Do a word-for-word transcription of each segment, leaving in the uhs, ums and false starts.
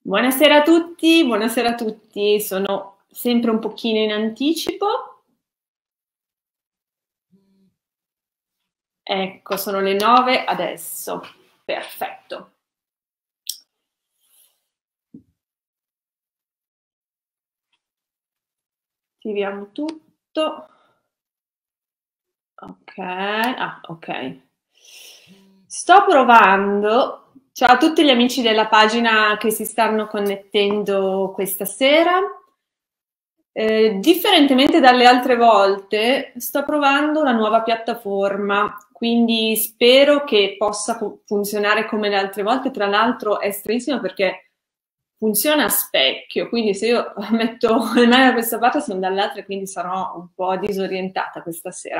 Buonasera a tutti, buonasera a tutti, sono sempre un pochino in anticipo. Ecco, sono le nove adesso, perfetto. Attiviamo tutto. Ok, ah, ok. Sto provando. Ciao a tutti gli amici della pagina che si stanno connettendo questa sera. Eh, differentemente dalle altre volte, sto provando una nuova piattaforma, quindi spero che possa fu- funzionare come le altre volte. Tra l'altro è stranissimo perché funziona a specchio, quindi se io metto le mani da questa parte sono dall'altra, quindi sarò un po' disorientata questa sera.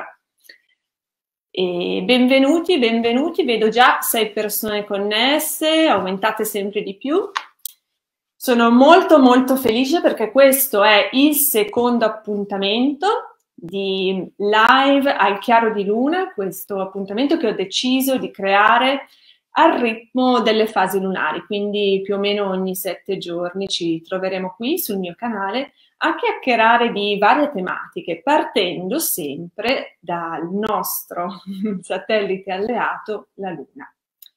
E benvenuti, benvenuti, vedo già sei persone connesse, aumentate sempre di più. Sono molto molto felice perché questo è il secondo appuntamento di live al chiaro di luna, questo appuntamento che ho deciso di creare al ritmo delle fasi lunari, quindi più o meno ogni sette giorni ci troveremo qui sul mio canale a chiacchierare di varie tematiche, partendo sempre dal nostro satellite alleato, la Luna.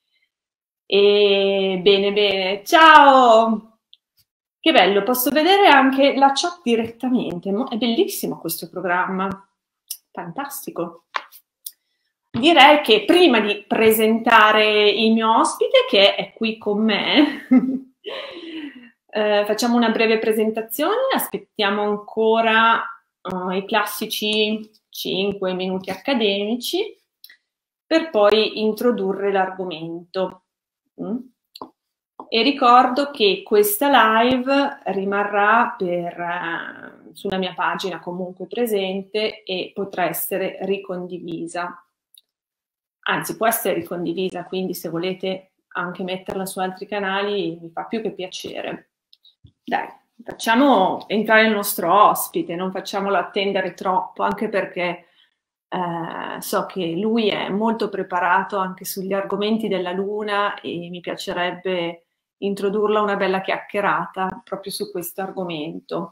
E bene, bene, ciao! Che bello, posso vedere anche la chat direttamente, è bellissimo questo programma, fantastico. Direi che prima di presentare il mio ospite, che è qui con me, eh, facciamo una breve presentazione, aspettiamo ancora uh, i classici cinque minuti accademici per poi introdurre l'argomento. Mm? E ricordo che questa live rimarrà per, uh, sulla mia pagina comunque presente e potrà essere ricondivisa. Anzi, può essere ricondivisa, quindi se volete anche metterla su altri canali mi fa più che piacere. Dai, facciamo entrare il nostro ospite, non facciamolo attendere troppo, anche perché eh, so che lui è molto preparato anche sugli argomenti della Luna e mi piacerebbe introdurla una bella chiacchierata proprio su questo argomento.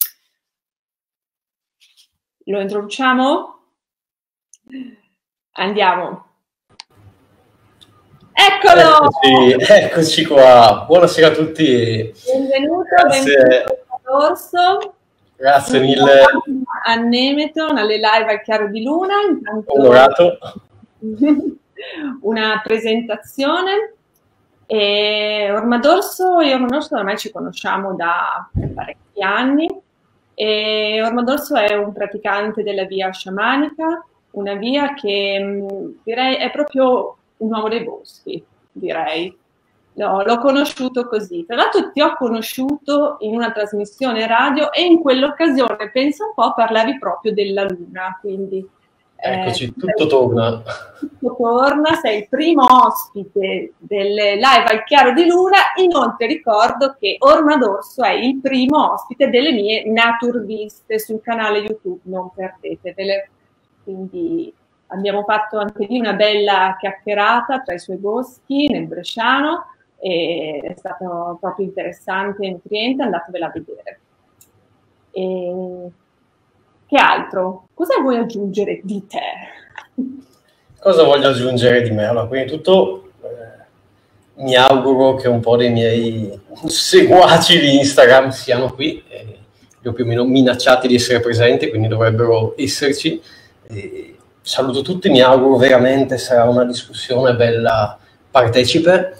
Lo introduciamo? Andiamo. Eccolo! Eccoci, eccoci qua, buonasera a tutti. Benvenuto, Grazie. benvenuto a Dorso. Grazie mille. A Nemeton, alle live al chiaro di luna. Intanto onorato. Una presentazione. E Ormadorso e Ormadorso ormai ci conosciamo da parecchi anni. E Ormadorso è un praticante della via sciamanica, una via che mh, direi è proprio un uomo dei boschi, direi. No, l'ho conosciuto così. Tra l'altro ti ho conosciuto in una trasmissione radio e in quell'occasione, pensa un po', parlavi proprio della Luna, quindi... Eccoci, eh, tutto torna. Tutto torna, sei il primo ospite delle live al chiaro di luna. Inoltre ricordo che Ormadorso è il primo ospite delle mie naturviste sul canale YouTube, non perdetevele. Quindi abbiamo fatto anche lì una bella chiacchierata tra i suoi boschi nel Bresciano e è stato proprio interessante e nutriente, andatevela a vedere. E... Che altro? Cosa vuoi aggiungere di te? Cosa voglio aggiungere di me? Allora, prima di tutto eh, mi auguro che un po' dei miei seguaci di Instagram siano qui, eh, li ho più o meno minacciati di essere presenti, quindi dovrebbero esserci. E saluto tutti, mi auguro veramente sarà una discussione bella partecipe.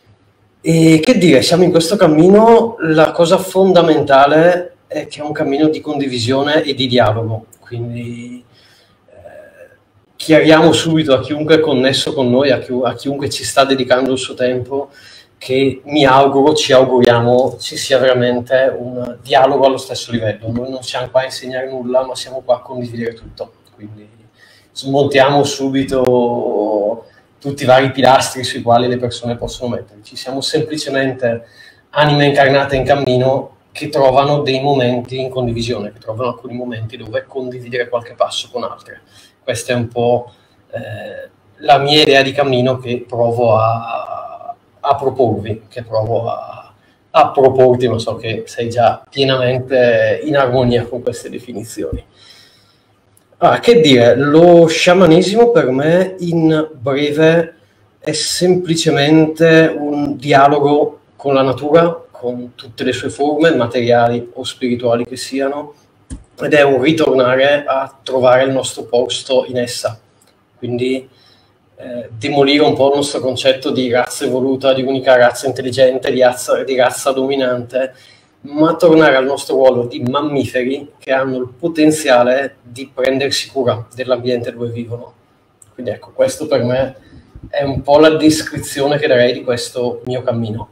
E che dire, siamo in questo cammino, la cosa fondamentale è che è un cammino di condivisione e di dialogo, quindi eh, chiariamo subito a chiunque è connesso con noi, a, chi, a chiunque ci sta dedicando il suo tempo, che mi auguro, ci auguriamo, ci sia veramente un dialogo allo stesso livello. Noi non siamo qua a insegnare nulla, ma siamo qua a condividere tutto, quindi smontiamo subito tutti i vari pilastri sui quali le persone possono metterci. Siamo semplicemente anime incarnate in cammino che trovano dei momenti in condivisione, che trovano alcuni momenti dove condividere qualche passo con altre. Questa è un po' eh, la mia idea di cammino che provo a, a proporvi, che provo a, a proporti, ma so che sei già pienamente in armonia con queste definizioni. Ah, che dire, lo sciamanesimo per me in breve è semplicemente un dialogo con la natura, con tutte le sue forme, materiali o spirituali che siano, ed è un ritornare a trovare il nostro posto in essa. Quindi eh, demolire un po' il nostro concetto di razza evoluta, di unica razza intelligente, di razza, di razza dominante, ma tornare al nostro ruolo di mammiferi che hanno il potenziale di prendersi cura dell'ambiente dove vivono. Quindi ecco, questo per me è un po' la descrizione che darei di questo mio cammino.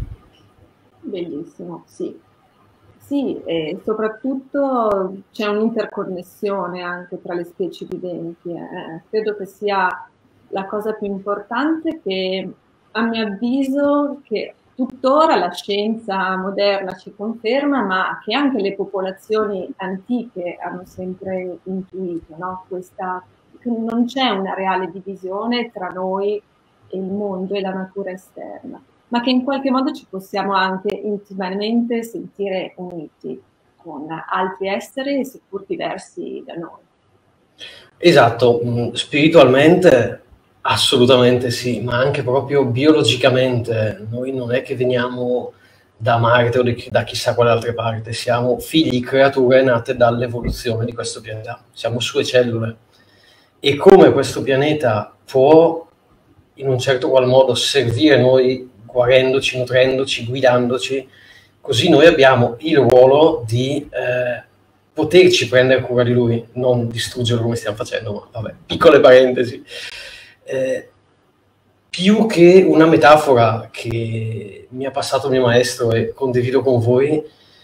Bellissimo, sì. Sì, e soprattutto c'è un'interconnessione anche tra le specie viventi. Eh. Credo che sia la cosa più importante che, a mio avviso, che tuttora la scienza moderna ci conferma, ma che anche le popolazioni antiche hanno sempre intuito, no? Questa, che non c'è una reale divisione tra noi e il mondo e la natura esterna, ma che in qualche modo ci possiamo anche intimamente sentire uniti con altri esseri seppur diversi da noi. Esatto, spiritualmente assolutamente sì, ma anche proprio biologicamente. Noi non è che veniamo da Marte o da chissà quale altra parte, siamo figli, creature nate dall'evoluzione di questo pianeta, siamo sue cellule. E come questo pianeta può in un certo qual modo servire noi, guarendoci, nutrendoci, guidandoci, così noi abbiamo il ruolo di eh, poterci prendere cura di lui, non distruggerlo come stiamo facendo, ma vabbè, piccole parentesi. Eh, più che una metafora che mi ha passato il mio maestro e condivido con voi,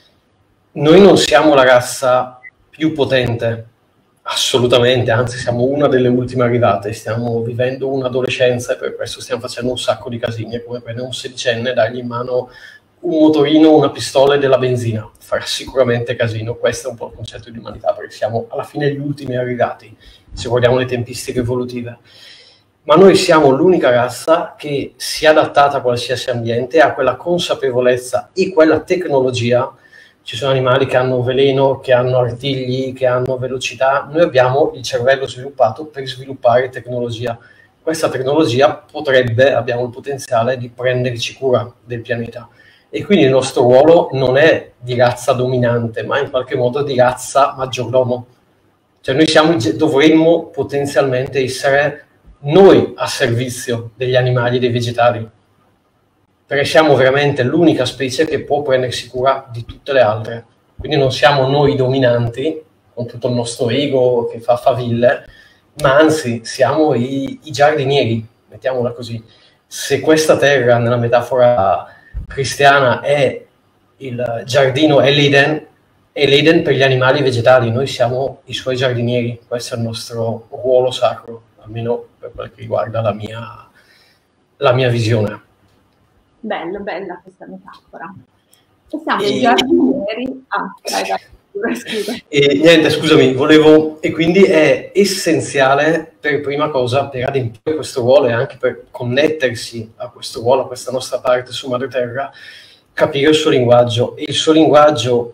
noi non siamo la razza più potente, assolutamente, anzi siamo una delle ultime arrivate, stiamo vivendo un'adolescenza e per questo stiamo facendo un sacco di casini, è come prendere un sedicenne e dargli in mano un motorino, una pistola e della benzina, farà sicuramente casino. Questo è un po' il concetto di umanità, perché siamo alla fine gli ultimi arrivati, se guardiamo le tempistiche evolutive. Ma noi siamo l'unica razza che si è adattata a qualsiasi ambiente, ha quella consapevolezza e quella tecnologia. Ci sono animali che hanno veleno, che hanno artigli, che hanno velocità. Noi abbiamo il cervello sviluppato per sviluppare tecnologia. Questa tecnologia potrebbe, abbiamo il potenziale di prenderci cura del pianeta. E quindi il nostro ruolo non è di razza dominante, ma in qualche modo di razza maggiordomo. Cioè noi siamo, dovremmo potenzialmente essere noi a servizio degli animali e dei vegetali, perché siamo veramente l'unica specie che può prendersi cura di tutte le altre. Quindi non siamo noi dominanti, con tutto il nostro ego che fa faville, ma anzi siamo i, i giardinieri, mettiamola così. Se questa terra, nella metafora cristiana, è il giardino, è l'Eden, è l'Eden per gli animali vegetali, noi siamo i suoi giardinieri, questo è il nostro ruolo sacro, almeno per quel che riguarda la mia, la mia visione. Bello, bella questa metafora. E siamo e... i giardinieri. Ah, dai, dai, scusa. E niente, scusami, volevo, e quindi è essenziale per prima cosa, per adempiere questo ruolo e anche per connettersi a questo ruolo, a questa nostra parte su Madre Terra, capire il suo linguaggio. E il suo linguaggio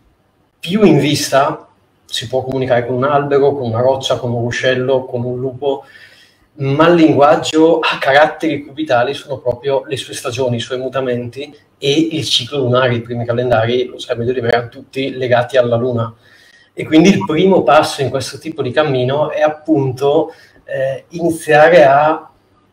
più in vista si può comunicare con un albero, con una roccia, con un ruscello, con un lupo, ma il linguaggio a caratteri cubitali sono proprio le sue stagioni, i suoi mutamenti e il ciclo lunare. I primi calendari, lo sai meglio di me, erano tutti legati alla luna. E quindi il primo passo in questo tipo di cammino è appunto eh, iniziare a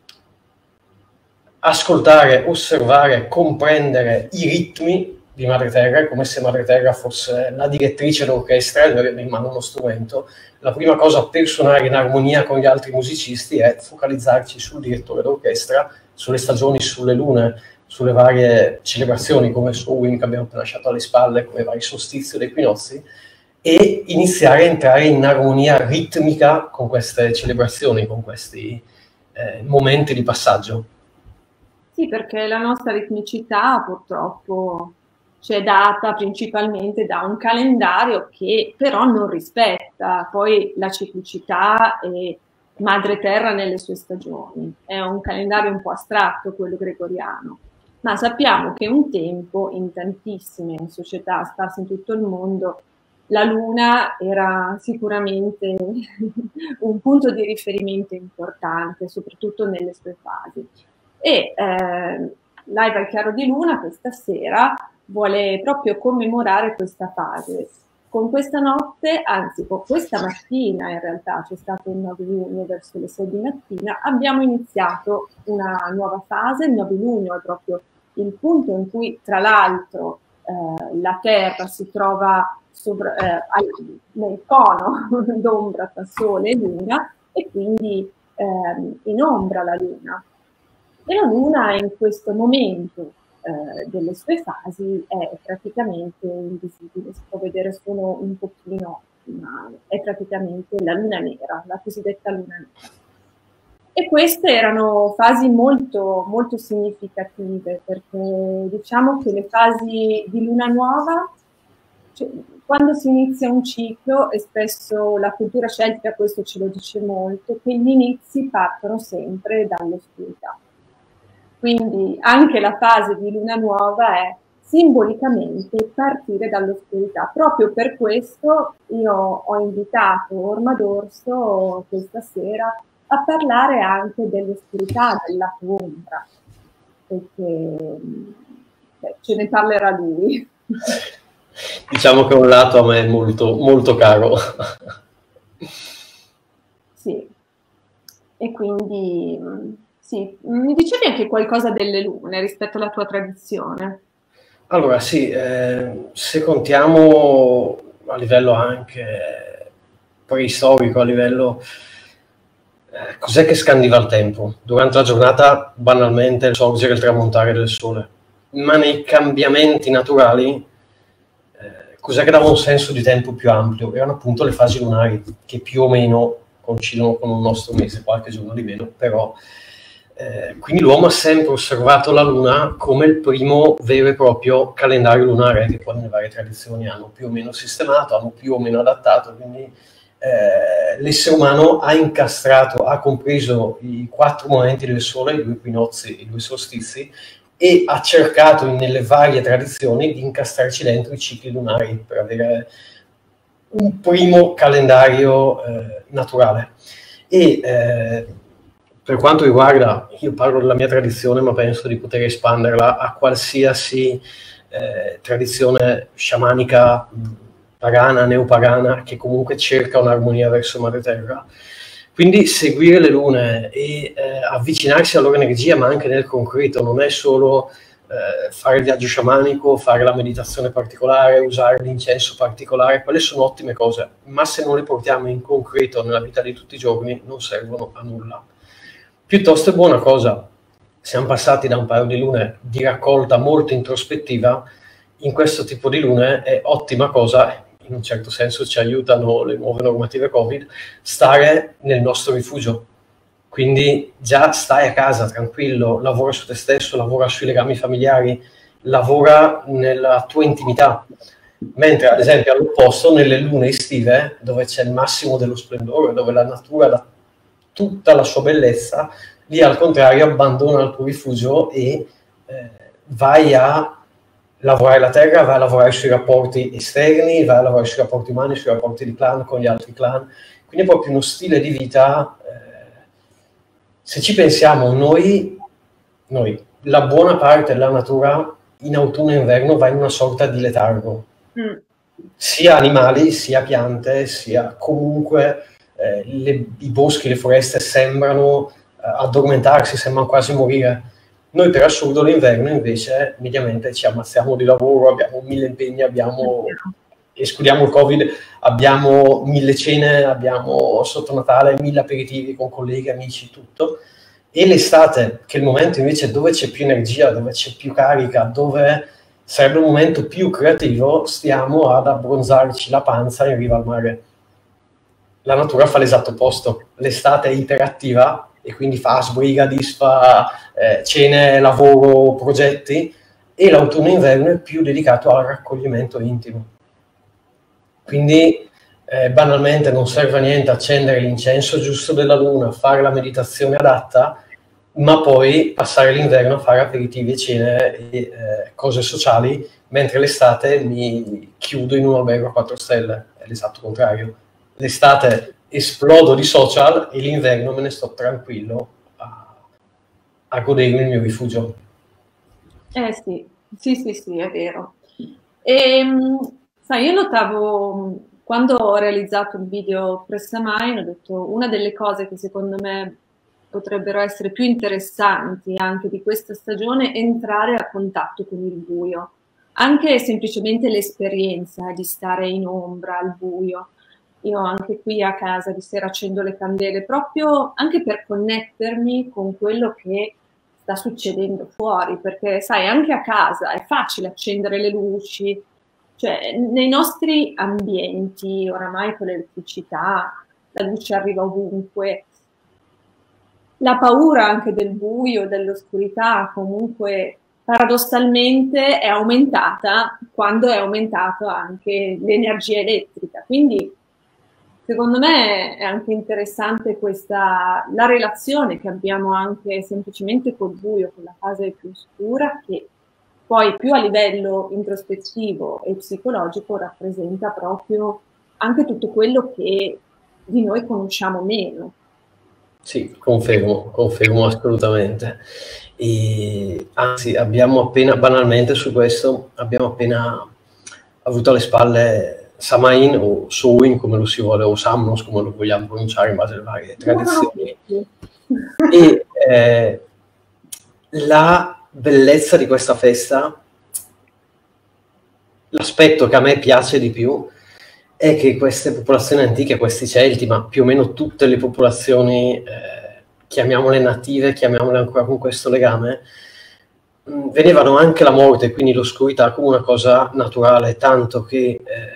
ascoltare, osservare, comprendere i ritmi di Madre Terra. È come se Madre Terra fosse la direttrice d'orchestra e noi abbiamo in mano uno strumento. La prima cosa per suonare in armonia con gli altri musicisti è focalizzarci sul direttore d'orchestra, sulle stagioni, sulle lune, sulle varie celebrazioni come il Samhain che abbiamo appena lasciato alle spalle, come i vari solstizi ed equinozi, e iniziare a entrare in armonia ritmica con queste celebrazioni, con questi eh, momenti di passaggio. Sì, perché la nostra ritmicità purtroppo ci è data principalmente da un calendario che però non rispetta poi la ciclicità e Madre Terra nelle sue stagioni. È un calendario un po' astratto quello gregoriano. Ma sappiamo che un tempo in tantissime società sparse in tutto il mondo la Luna era sicuramente un punto di riferimento importante, soprattutto nelle sue fasi. E eh, Live al chiaro di luna questa sera vuole proprio commemorare questa fase. Con questa notte, anzi con questa mattina in realtà, c'è stato il nove luglio verso le sei di mattina, abbiamo iniziato una nuova fase. Il nove luglio è proprio il punto in cui, tra l'altro, eh, la Terra si trova sopra, eh, nel cono d'ombra tra Sole e Luna, e quindi eh, in ombra la Luna. E la Luna in questo momento eh, delle sue fasi è praticamente invisibile, si può vedere solo un pochino, ma è praticamente la Luna nera, la cosiddetta Luna nera. E queste erano fasi molto, molto significative, perché diciamo che le fasi di luna nuova, cioè, quando si inizia un ciclo, e spesso la cultura celtica questo ce lo dice molto, che gli inizi partono sempre dall'oscurità. Quindi anche la fase di luna nuova è simbolicamente partire dall'oscurità. Proprio per questo io ho invitato Orma D'Orso questa sera a parlare anche dell'oscurità, della ombra, perché beh, ce ne parlerà lui. Diciamo che un lato a me è molto, molto caro. Sì, e quindi sì, mi dicevi anche qualcosa delle lune rispetto alla tua tradizione? Allora sì, eh, se contiamo a livello anche preistorico, a livello... Eh, cos'è che scandiva il tempo? Durante la giornata, banalmente, il sorgere e il tramontare del sole. Ma nei cambiamenti naturali, eh, cos'è che dava un senso di tempo più ampio? Erano appunto le fasi lunari, che più o meno coincidono con un nostro mese, qualche giorno di meno, però... Eh, quindi l'uomo ha sempre osservato la Luna come il primo vero e proprio calendario lunare, che poi le varie tradizioni hanno più o meno sistemato, hanno più o meno adattato, quindi eh, l'essere umano ha incastrato, ha compreso i quattro momenti del Sole, i due equinozi, i due solstizi, e ha cercato nelle varie tradizioni di incastrarci dentro i cicli lunari per avere un primo calendario eh, naturale. E eh, per quanto riguarda, io parlo della mia tradizione, ma penso di poter espanderla a qualsiasi eh, tradizione sciamanica, pagana, neopagana, che comunque cerca un'armonia verso Madre Terra. Quindi seguire le lune e eh, avvicinarsi alla loro energia, ma anche nel concreto, non è solo eh, fare il viaggio sciamanico, fare la meditazione particolare, usare l'incenso particolare, quelle sono ottime cose, ma se non le portiamo in concreto nella vita di tutti i giorni non servono a nulla. Piuttosto è buona cosa, siamo passati da un paio di lune di raccolta molto introspettiva, in questo tipo di lune è ottima cosa, in un certo senso ci aiutano le nuove normative Covid, stare nel nostro rifugio. Quindi già stai a casa tranquillo, lavora su te stesso, lavora sui legami familiari, lavora nella tua intimità. Mentre ad esempio all'opposto, nelle lune estive, dove c'è il massimo dello splendore, dove la natura dà tutta la sua bellezza, lì al contrario abbandona il tuo rifugio e eh, vai a lavorare la terra, vai a lavorare sui rapporti esterni, vai a lavorare sui rapporti umani, sui rapporti di clan con gli altri clan. Quindi è proprio uno stile di vita, eh, se ci pensiamo, noi, noi, la buona parte della natura in autunno e inverno va in una sorta di letargo. Mm. Sia animali, sia piante, sia comunque... Eh, le, i boschi, le foreste sembrano eh, addormentarsi, sembrano quasi morire. Noi per assurdo l'inverno invece mediamente ci ammazziamo di lavoro, abbiamo mille impegni, abbiamo, escludiamo il Covid, abbiamo mille cene, abbiamo sotto Natale mille aperitivi con colleghi, amici, tutto. E l'estate, che è il momento invece dove c'è più energia, dove c'è più carica, dove sarebbe un momento più creativo, stiamo ad abbronzarci la panza in riva al mare. La natura fa l'esatto opposto, l'estate è iperattiva e quindi fa sbriga, disfa, eh, cene, lavoro, progetti, e l'autunno e inverno è più dedicato al raccoglimento intimo. Quindi eh, banalmente non serve a niente accendere l'incenso giusto della luna, fare la meditazione adatta, ma poi passare l'inverno a fare aperitivi e cene e eh, cose sociali, mentre l'estate mi chiudo in un albergo a quattro stelle, è l'esatto contrario. L'estate esplodo di social e l'inverno me ne sto tranquillo a, a godermi il mio rifugio. Eh sì, sì, sì, sì, è vero. E, sai, io notavo, quando ho realizzato il video Press Mine, ho detto una delle cose che secondo me potrebbero essere più interessanti anche di questa stagione è entrare a contatto con il buio. Anche semplicemente l'esperienza di stare in ombra, al buio. Io anche qui a casa di sera accendo le candele, proprio anche per connettermi con quello che sta succedendo fuori, perché sai, anche a casa è facile accendere le luci, cioè nei nostri ambienti, oramai con l'elettricità, la luce arriva ovunque, la paura anche del buio, dell'oscurità, comunque paradossalmente è aumentata quando è aumentato anche l'energia elettrica. Quindi secondo me è anche interessante questa, la relazione che abbiamo anche semplicemente col buio, con la fase più oscura, che poi più a livello introspettivo e psicologico rappresenta proprio anche tutto quello che di noi conosciamo meno. Sì, confermo, confermo assolutamente. E, anzi, abbiamo appena, banalmente su questo, abbiamo appena avuto alle spalle Samain o Samhain, come lo si vuole, o Samhain, come lo vogliamo pronunciare in base alle varie tradizioni. E eh, la bellezza di questa festa, l'aspetto che a me piace di più, è che queste popolazioni antiche, questi Celti, ma più o meno tutte le popolazioni, eh, chiamiamole native, chiamiamole ancora con questo legame, mh, vedevano anche la morte, quindi l'oscurità, come una cosa naturale, tanto che eh,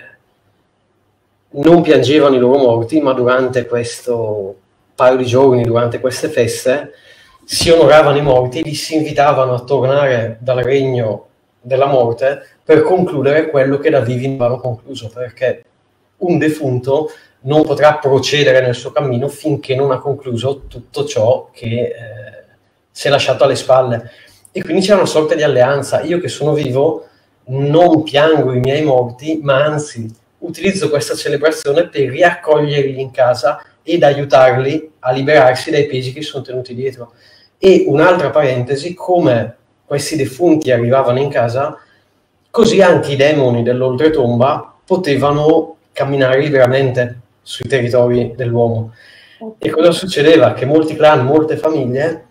non piangevano i loro morti, ma durante questo paio di giorni, durante queste feste, si onoravano i morti e li si invitavano a tornare dal regno della morte per concludere quello che da vivi non avevano concluso, perché un defunto non potrà procedere nel suo cammino finché non ha concluso tutto ciò che eh, si è lasciato alle spalle. E quindi c'è una sorta di alleanza. Io che sono vivo non piango i miei morti, ma anzi utilizzo questa celebrazione per riaccoglierli in casa ed aiutarli a liberarsi dai pesi che sono tenuti dietro. E un'altra parentesi, come questi defunti arrivavano in casa, così anche i demoni dell'oltretomba potevano camminare liberamente sui territori dell'uomo. E cosa succedeva? Che molti clan, molte famiglie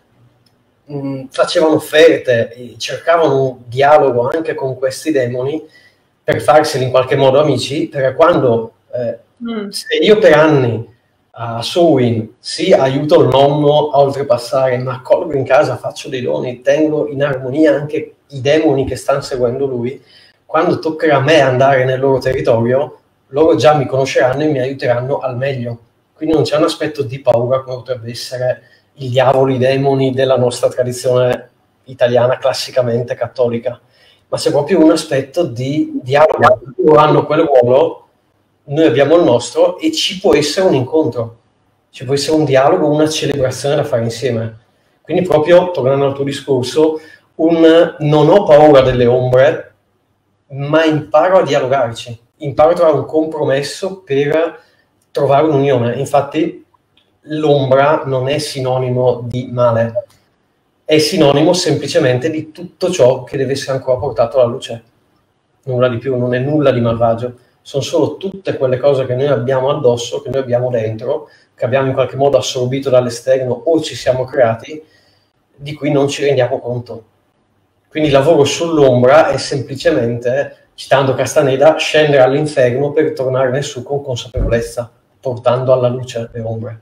mh, facevano offerte e cercavano un dialogo anche con questi demoni per farseli in qualche modo amici, perché quando eh, mm. se io per anni a Samhain sì, aiuto il nonno a oltrepassare, ma accolgo in casa, faccio dei doni, tengo in armonia anche i demoni che stanno seguendo lui, quando toccherà a me andare nel loro territorio, loro già mi conosceranno e mi aiuteranno al meglio. Quindi non c'è un aspetto di paura come potrebbe essere i diavoli, i demoni della nostra tradizione italiana classicamente cattolica, ma c'è proprio un aspetto di dialogo. Loro hanno quel ruolo, noi abbiamo il nostro e ci può essere un incontro, ci può essere un dialogo, una celebrazione da fare insieme. Quindi proprio, tornando al tuo discorso, un non ho paura delle ombre, ma imparo a dialogarci, imparo a trovare un compromesso per trovare un'unione. Infatti l'ombra non è sinonimo di male, è sinonimo semplicemente di tutto ciò che deve essere ancora portato alla luce. Nulla di più, non è nulla di malvagio, sono solo tutte quelle cose che noi abbiamo addosso, che noi abbiamo dentro, che abbiamo in qualche modo assorbito dall'esterno o ci siamo creati, di cui non ci rendiamo conto. Quindi il lavoro sull'ombra è semplicemente, citando Castaneda, scendere all'inferno per tornarne su con consapevolezza, portando alla luce le ombre.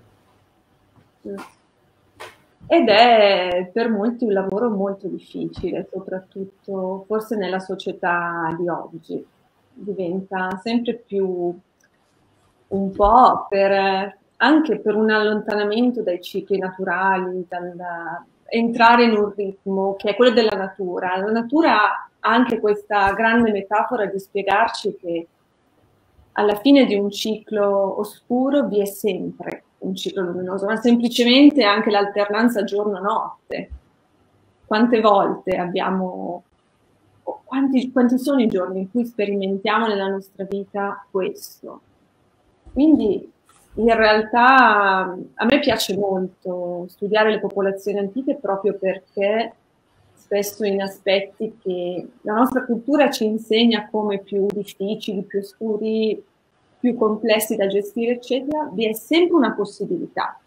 Ed è per molti un lavoro molto difficile, soprattutto forse nella società di oggi. Diventa sempre più un po' per, anche per un allontanamento dai cicli naturali, dal entrare in un ritmo che è quello della natura. La natura ha anche questa grande metafora di spiegarci che alla fine di un ciclo oscuro vi è sempre un ciclo luminoso, ma semplicemente anche l'alternanza giorno-notte. Quante volte abbiamo, quanti, quanti sono i giorni in cui sperimentiamo nella nostra vita questo? Quindi in realtà a me piace molto studiare le popolazioni antiche proprio perché spesso in aspetti che la nostra cultura ci insegna come più difficili, più oscuri, più complessi da gestire, eccetera, vi è sempre una possibilità.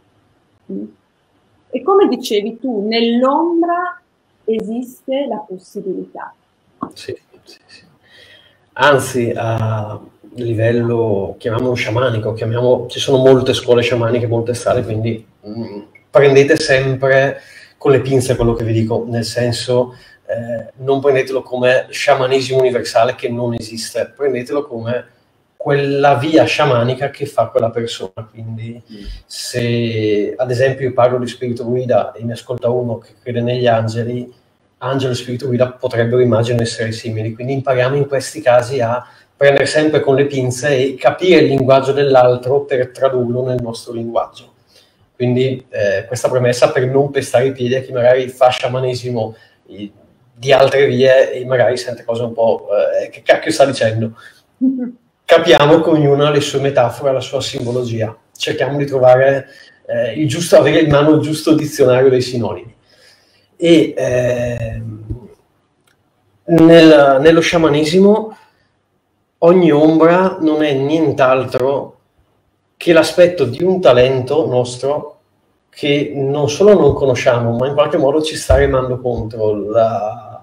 E come dicevi tu, nell'ombra esiste la possibilità. Sì, sì, sì. Anzi, a livello, chiamiamolo sciamanico, chiamiamo, ci sono molte scuole sciamaniche, molte strade, quindi mh, prendete sempre con le pinze quello che vi dico, nel senso eh, non prendetelo come sciamanesimo universale che non esiste, prendetelo come quella via sciamanica che fa quella persona. Quindi se ad esempio io parlo di spirito guida e mi ascolta uno che crede negli angeli, angelo e spirito guida potrebbero, immagino, essere simili, quindi impariamo in questi casi a prendere sempre con le pinze e capire il linguaggio dell'altro per tradurlo nel nostro linguaggio. Quindi eh, questa premessa per non pestare i piedi a chi magari fa sciamanesimo eh, di altre vie e magari sente cose un po' eh, che cacchio sta dicendo. Capiamo che ognuno ha le sue metafore, la sua simbologia, cerchiamo di trovare eh, il giusto, avere in mano il giusto dizionario dei sinonimi. E eh, nel, nello sciamanesimo ogni ombra non è nient'altro che l'aspetto di un talento nostro che non solo non conosciamo, ma in qualche modo ci sta remando contro. La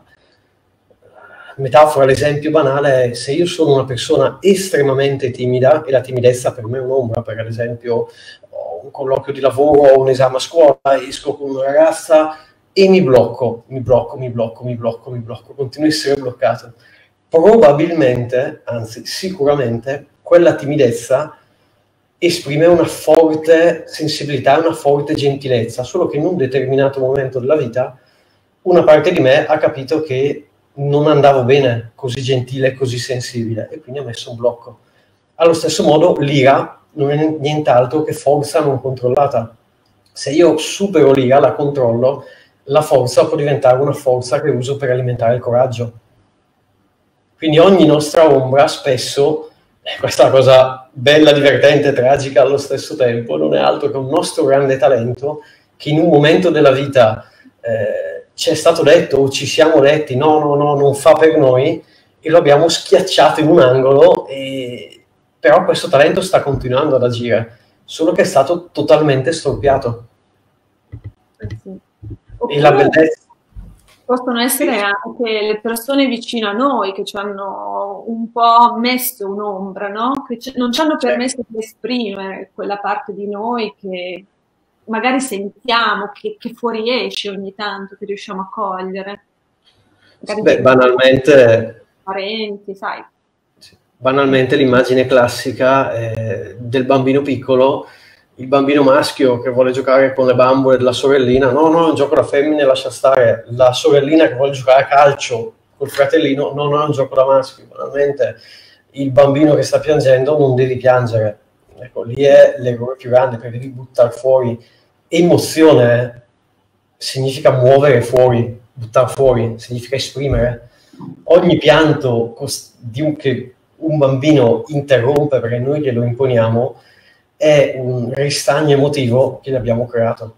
metafora, l'esempio banale è: se io sono una persona estremamente timida, e la timidezza per me è un'ombra, perché ad esempio ho un colloquio di lavoro, ho un esame a scuola, esco con una ragazza e mi blocco, mi blocco, mi blocco, mi blocco, mi blocco, continuo a essere bloccato. Probabilmente, anzi sicuramente, quella timidezza esprime una forte sensibilità, una forte gentilezza, solo che in un determinato momento della vita una parte di me ha capito che non andavo bene così gentile e così sensibile, e quindi ha messo un blocco. Allo stesso modo l'ira non è nient'altro che forza non controllata. Se io supero l'ira, la controllo, la forza può diventare una forza che uso per alimentare il coraggio. Quindi ogni nostra ombra spesso, questa è una cosa bella, divertente, tragica allo stesso tempo, non è altro che un nostro grande talento che in un momento della vita eh, ci è stato detto o ci siamo detti no, no, no, non fa per noi, e lo abbiamo schiacciato in un angolo, e però questo talento sta continuando ad agire, solo che è stato totalmente storpiato. Sì. E la bellezza possono essere anche le persone vicino a noi che ci hanno un po' messo un'ombra, no? Che non ci hanno permesso di esprimere quella parte di noi che magari sentiamo, che, che fuoriesce ogni tanto, che riusciamo a cogliere. Magari Beh, banalmente, parenti, sai. Banalmente l'immagine classica eh, del bambino piccolo, il bambino maschio che vuole giocare con le bambole della sorellina, no, no, è un gioco da femmine, lascia stare. La sorellina che vuole giocare a calcio col fratellino, no, no, è un gioco da maschio. Banalmente il bambino che sta piangendo non devi piangere. Ecco, lì è l'errore più grande, perché devi buttare fuori. Emozione significa muovere fuori, buttare fuori, significa esprimere. Ogni pianto di un, che un bambino interrompe perché noi glielo imponiamo è un ristagno emotivo che ne abbiamo creato.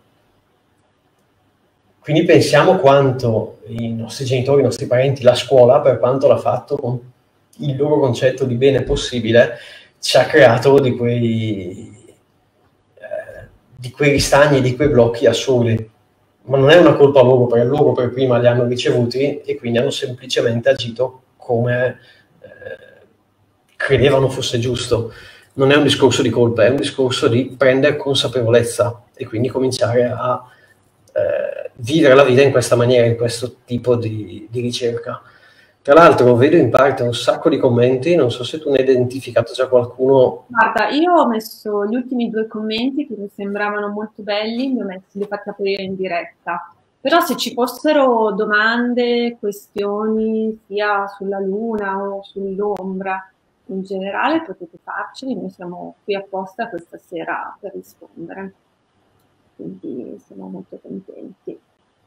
Quindi pensiamo quanto i nostri genitori, i nostri parenti, la scuola, per quanto l'ha fatto con il loro concetto di bene possibile, ci ha creato di quei, eh, di quei ristagni, di quei blocchi assurdi. Ma non è una colpa loro, perché loro per prima li hanno ricevuti e quindi hanno semplicemente agito come eh, credevano fosse giusto. Non è un discorso di colpa, è un discorso di prendere consapevolezza e quindi cominciare a eh, vivere la vita in questa maniera, in questo tipo di, di ricerca. Tra l'altro vedo in parte un sacco di commenti, non so se tu ne hai identificato già qualcuno. Guarda, io ho messo gli ultimi due commenti che mi sembravano molto belli, li ho messi, li ho fatti aprire in diretta. Però se ci fossero domande, questioni, sia sulla luna o sull'ombra, in generale potete farceli, noi siamo qui apposta questa sera per rispondere, quindi siamo molto contenti.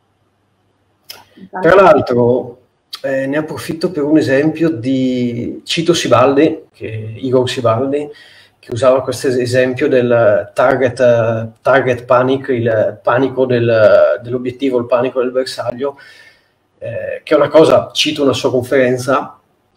Tra l'altro eh, ne approfitto per un esempio di Cito Sibaldi, che Igor Sibaldi, che usava questo esempio del target, uh, target panic, il panico del, dell'obiettivo, il panico del bersaglio, eh, che è una cosa, cito una sua conferenza,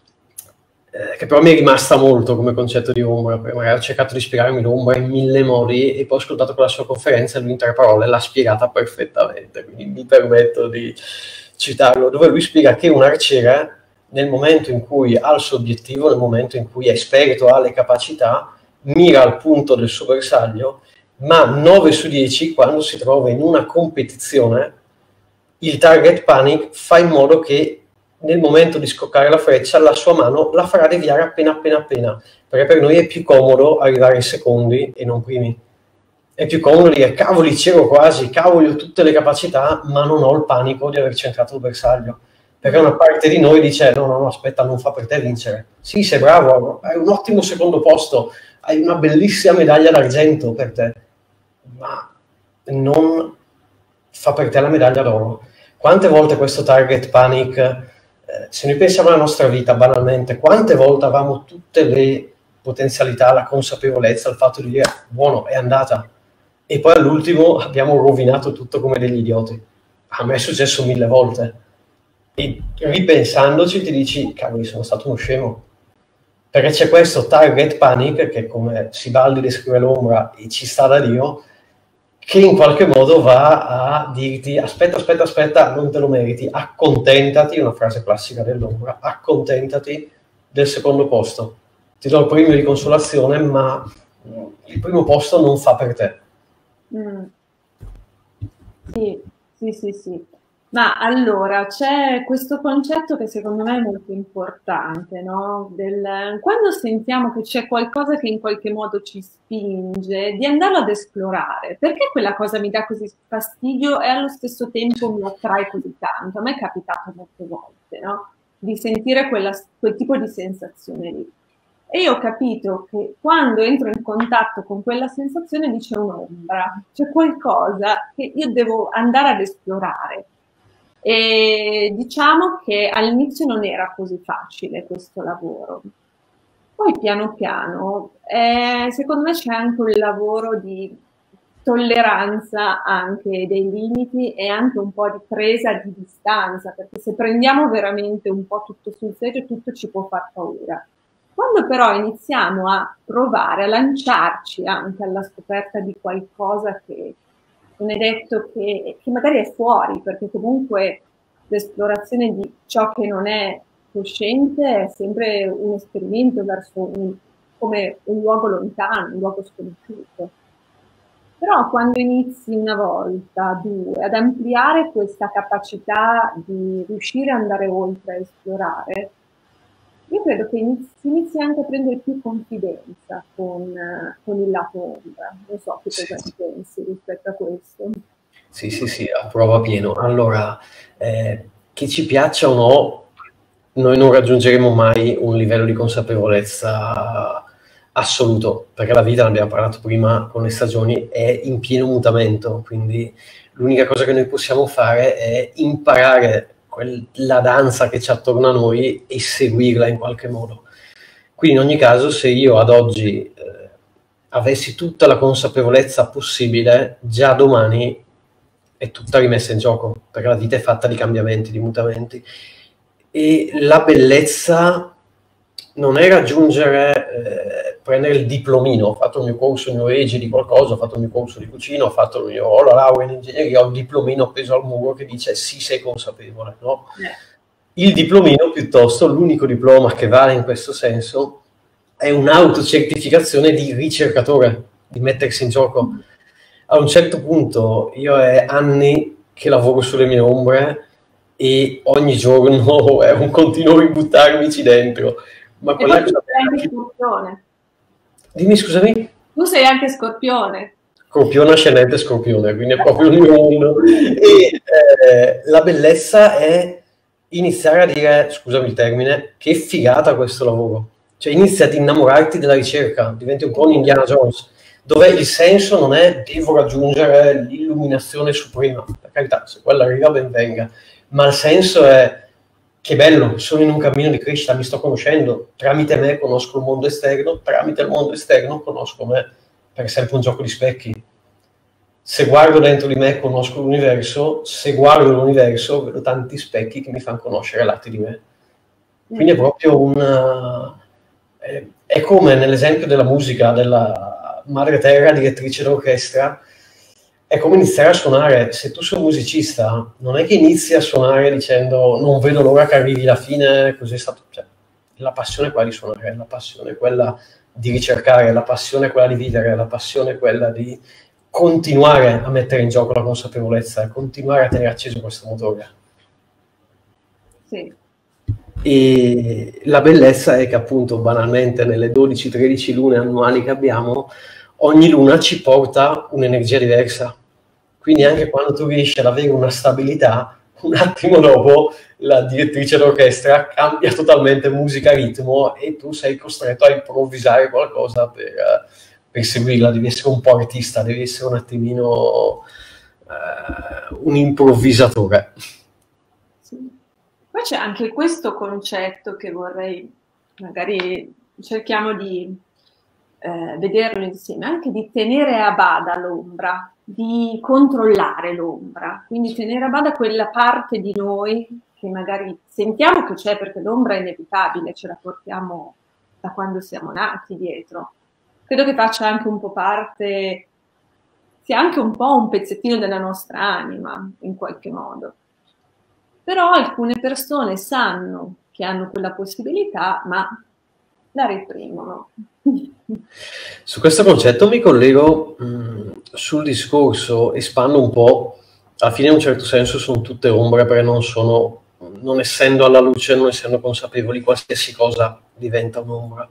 eh, che però mi è rimasta molto come concetto di ombra, perché magari ho cercato di spiegarmi l'ombra in mille modi e poi ho ascoltato quella sua conferenza e lui in tre parole l'ha spiegata perfettamente, quindi mi permetto di citarlo, dove lui spiega che un arciere nel momento in cui ha il suo obiettivo, nel momento in cui è esperto, ha le capacità, mira al punto del suo bersaglio, ma nove su dieci quando si trova in una competizione il target panic fa in modo che nel momento di scoccare la freccia la sua mano la farà deviare appena appena appena, perché per noi è più comodo arrivare ai secondi e non primi. È più comodo dire cavoli c'ero quasi, cavoli ho tutte le capacità, ma non ho il panico di aver centrato il bersaglio, perché una parte di noi dice no no no aspetta, non fa per te vincere. Sì, sei bravo, hai un ottimo secondo posto, hai una bellissima medaglia d'argento per te, ma non fa per te la medaglia d'oro. Quante volte questo target panic, eh, se noi pensiamo alla nostra vita banalmente, quante volte avevamo tutte le potenzialità, la consapevolezza, il fatto di dire buono, è andata, e poi all'ultimo abbiamo rovinato tutto come degli idioti. A me è successo mille volte e ripensandoci ti dici cavoli, sono stato uno scemo, perché c'è questo target panic che, come Sibaldi descrive l'ombra e ci sta da Dio, che in qualche modo va a dirti aspetta, aspetta, aspetta, non te lo meriti, accontentati, una frase classica dell'ombra, accontentati del secondo posto, ti do il premio di consolazione, ma il primo posto non fa per te. Mm. Sì, sì, sì, sì. Ma allora c'è questo concetto che secondo me è molto importante, no? Del, quando sentiamo che c'è qualcosa che in qualche modo ci spinge, di andarlo ad esplorare. Perché quella cosa mi dà così fastidio e allo stesso tempo mi attrae così tanto? A me è capitato molte volte, no? Di sentire quella, quel tipo di sensazione lì. E io ho capito che quando entro in contatto con quella sensazione lì c'è un'ombra, c'è qualcosa che io devo andare ad esplorare. E diciamo che all'inizio non era così facile questo lavoro. Poi piano piano, eh, secondo me c'è anche un lavoro di tolleranza anche dei limiti e anche un po' di presa di distanza, perché se prendiamo veramente un po' tutto sul serio, tutto ci può far paura. Quando però iniziamo a provare, a lanciarci anche alla scoperta di qualcosa che non è detto che, che magari è fuori, perché comunque l'esplorazione di ciò che non è cosciente è sempre un esperimento verso un, come un luogo lontano, un luogo sconosciuto. Però quando inizi una volta, due, ad ampliare questa capacità di riuscire ad andare oltre a esplorare, io credo che inizi, si inizi anche a prendere più confidenza con, con il lato ombra. Non so che cosa ne pensi rispetto a questo. Sì, sì, sì, approvo a pieno. Allora, eh, che ci piaccia o no, noi non raggiungeremo mai un livello di consapevolezza assoluto, perché la vita, ne abbiamo parlato prima con le stagioni, è in pieno mutamento, quindi l'unica cosa che noi possiamo fare è imparare la danza che c'è attorno a noi e seguirla in qualche modo. Quindi in ogni caso, se io ad oggi eh, avessi tutta la consapevolezza possibile, già domani è tutta rimessa in gioco, perché la vita è fatta di cambiamenti, di mutamenti, e la bellezza non è raggiungere, eh, prendere il diplomino. Ho fatto il mio corso in New Age di qualcosa, ho fatto il mio corso di cucina, ho fatto il mio, ho la laurea in ingegneria, ho il diplomino appeso al muro che dice sì, sei consapevole, no? Il diplomino, piuttosto, l'unico diploma che vale in questo senso, è un'autocertificazione di ricercatore, di mettersi in gioco. A un certo punto, io è anni che lavoro sulle mie ombre e ogni giorno è un continuo ributtarmici dentro. Ma e poi tu sei anche scorpione. Dimmi, scusami? Tu sei anche scorpione. Scorpione ascendente scorpione, quindi è proprio il mio mondo. E eh, la bellezza è iniziare a dire, scusami il termine, che figata questo lavoro. Cioè inizi ad innamorarti della ricerca, diventi un po' un Indiana Jones, dove il senso non è devo raggiungere l'illuminazione suprema, per carità, se quella arriva ben venga, ma il senso è che bello, sono in un cammino di crescita, mi sto conoscendo, tramite me conosco il mondo esterno, tramite il mondo esterno conosco me, per esempio un gioco di specchi. Se guardo dentro di me conosco l'universo, se guardo l'universo vedo tanti specchi che mi fanno conoscere lati di me. Quindi è proprio un... è come nell'esempio della musica, della madre terra, direttrice d'orchestra, è come iniziare a suonare. Se tu sei un musicista, non è che inizi a suonare dicendo non vedo l'ora che arrivi la fine, così è stato. Cioè, la passione è quella di suonare, la passione è quella di ricercare, la passione è quella di vivere, la passione è quella di continuare a mettere in gioco la consapevolezza, continuare a tenere acceso questo motore. Sì. E la bellezza è che appunto banalmente nelle dodici tredici lune annuali che abbiamo, ogni luna ci porta un'energia diversa. Quindi anche quando tu riesci ad avere una stabilità, un attimo dopo la direttrice d'orchestra cambia totalmente musica, ritmo, e tu sei costretto a improvvisare qualcosa per, per seguirla. Devi essere un po' artista, devi essere un attimino uh, un improvvisatore. Sì. Poi c'è anche questo concetto che vorrei, magari cerchiamo di eh, vederlo insieme, anche di tenere a bada l'ombra, di controllare l'ombra, quindi tenere a bada quella parte di noi che magari sentiamo che c'è, perché l'ombra è inevitabile, ce la portiamo da quando siamo nati dietro. Credo che faccia anche un po' parte, sia anche un po' un pezzettino della nostra anima, in qualche modo. Però alcune persone sanno che hanno quella possibilità, ma la reprimono. Su questo concetto mi collego mh, sul discorso, espando un po'. Alla fine in un certo senso sono tutte ombre, perché non sono, non essendo alla luce, non essendo consapevoli, qualsiasi cosa diventa un'ombra.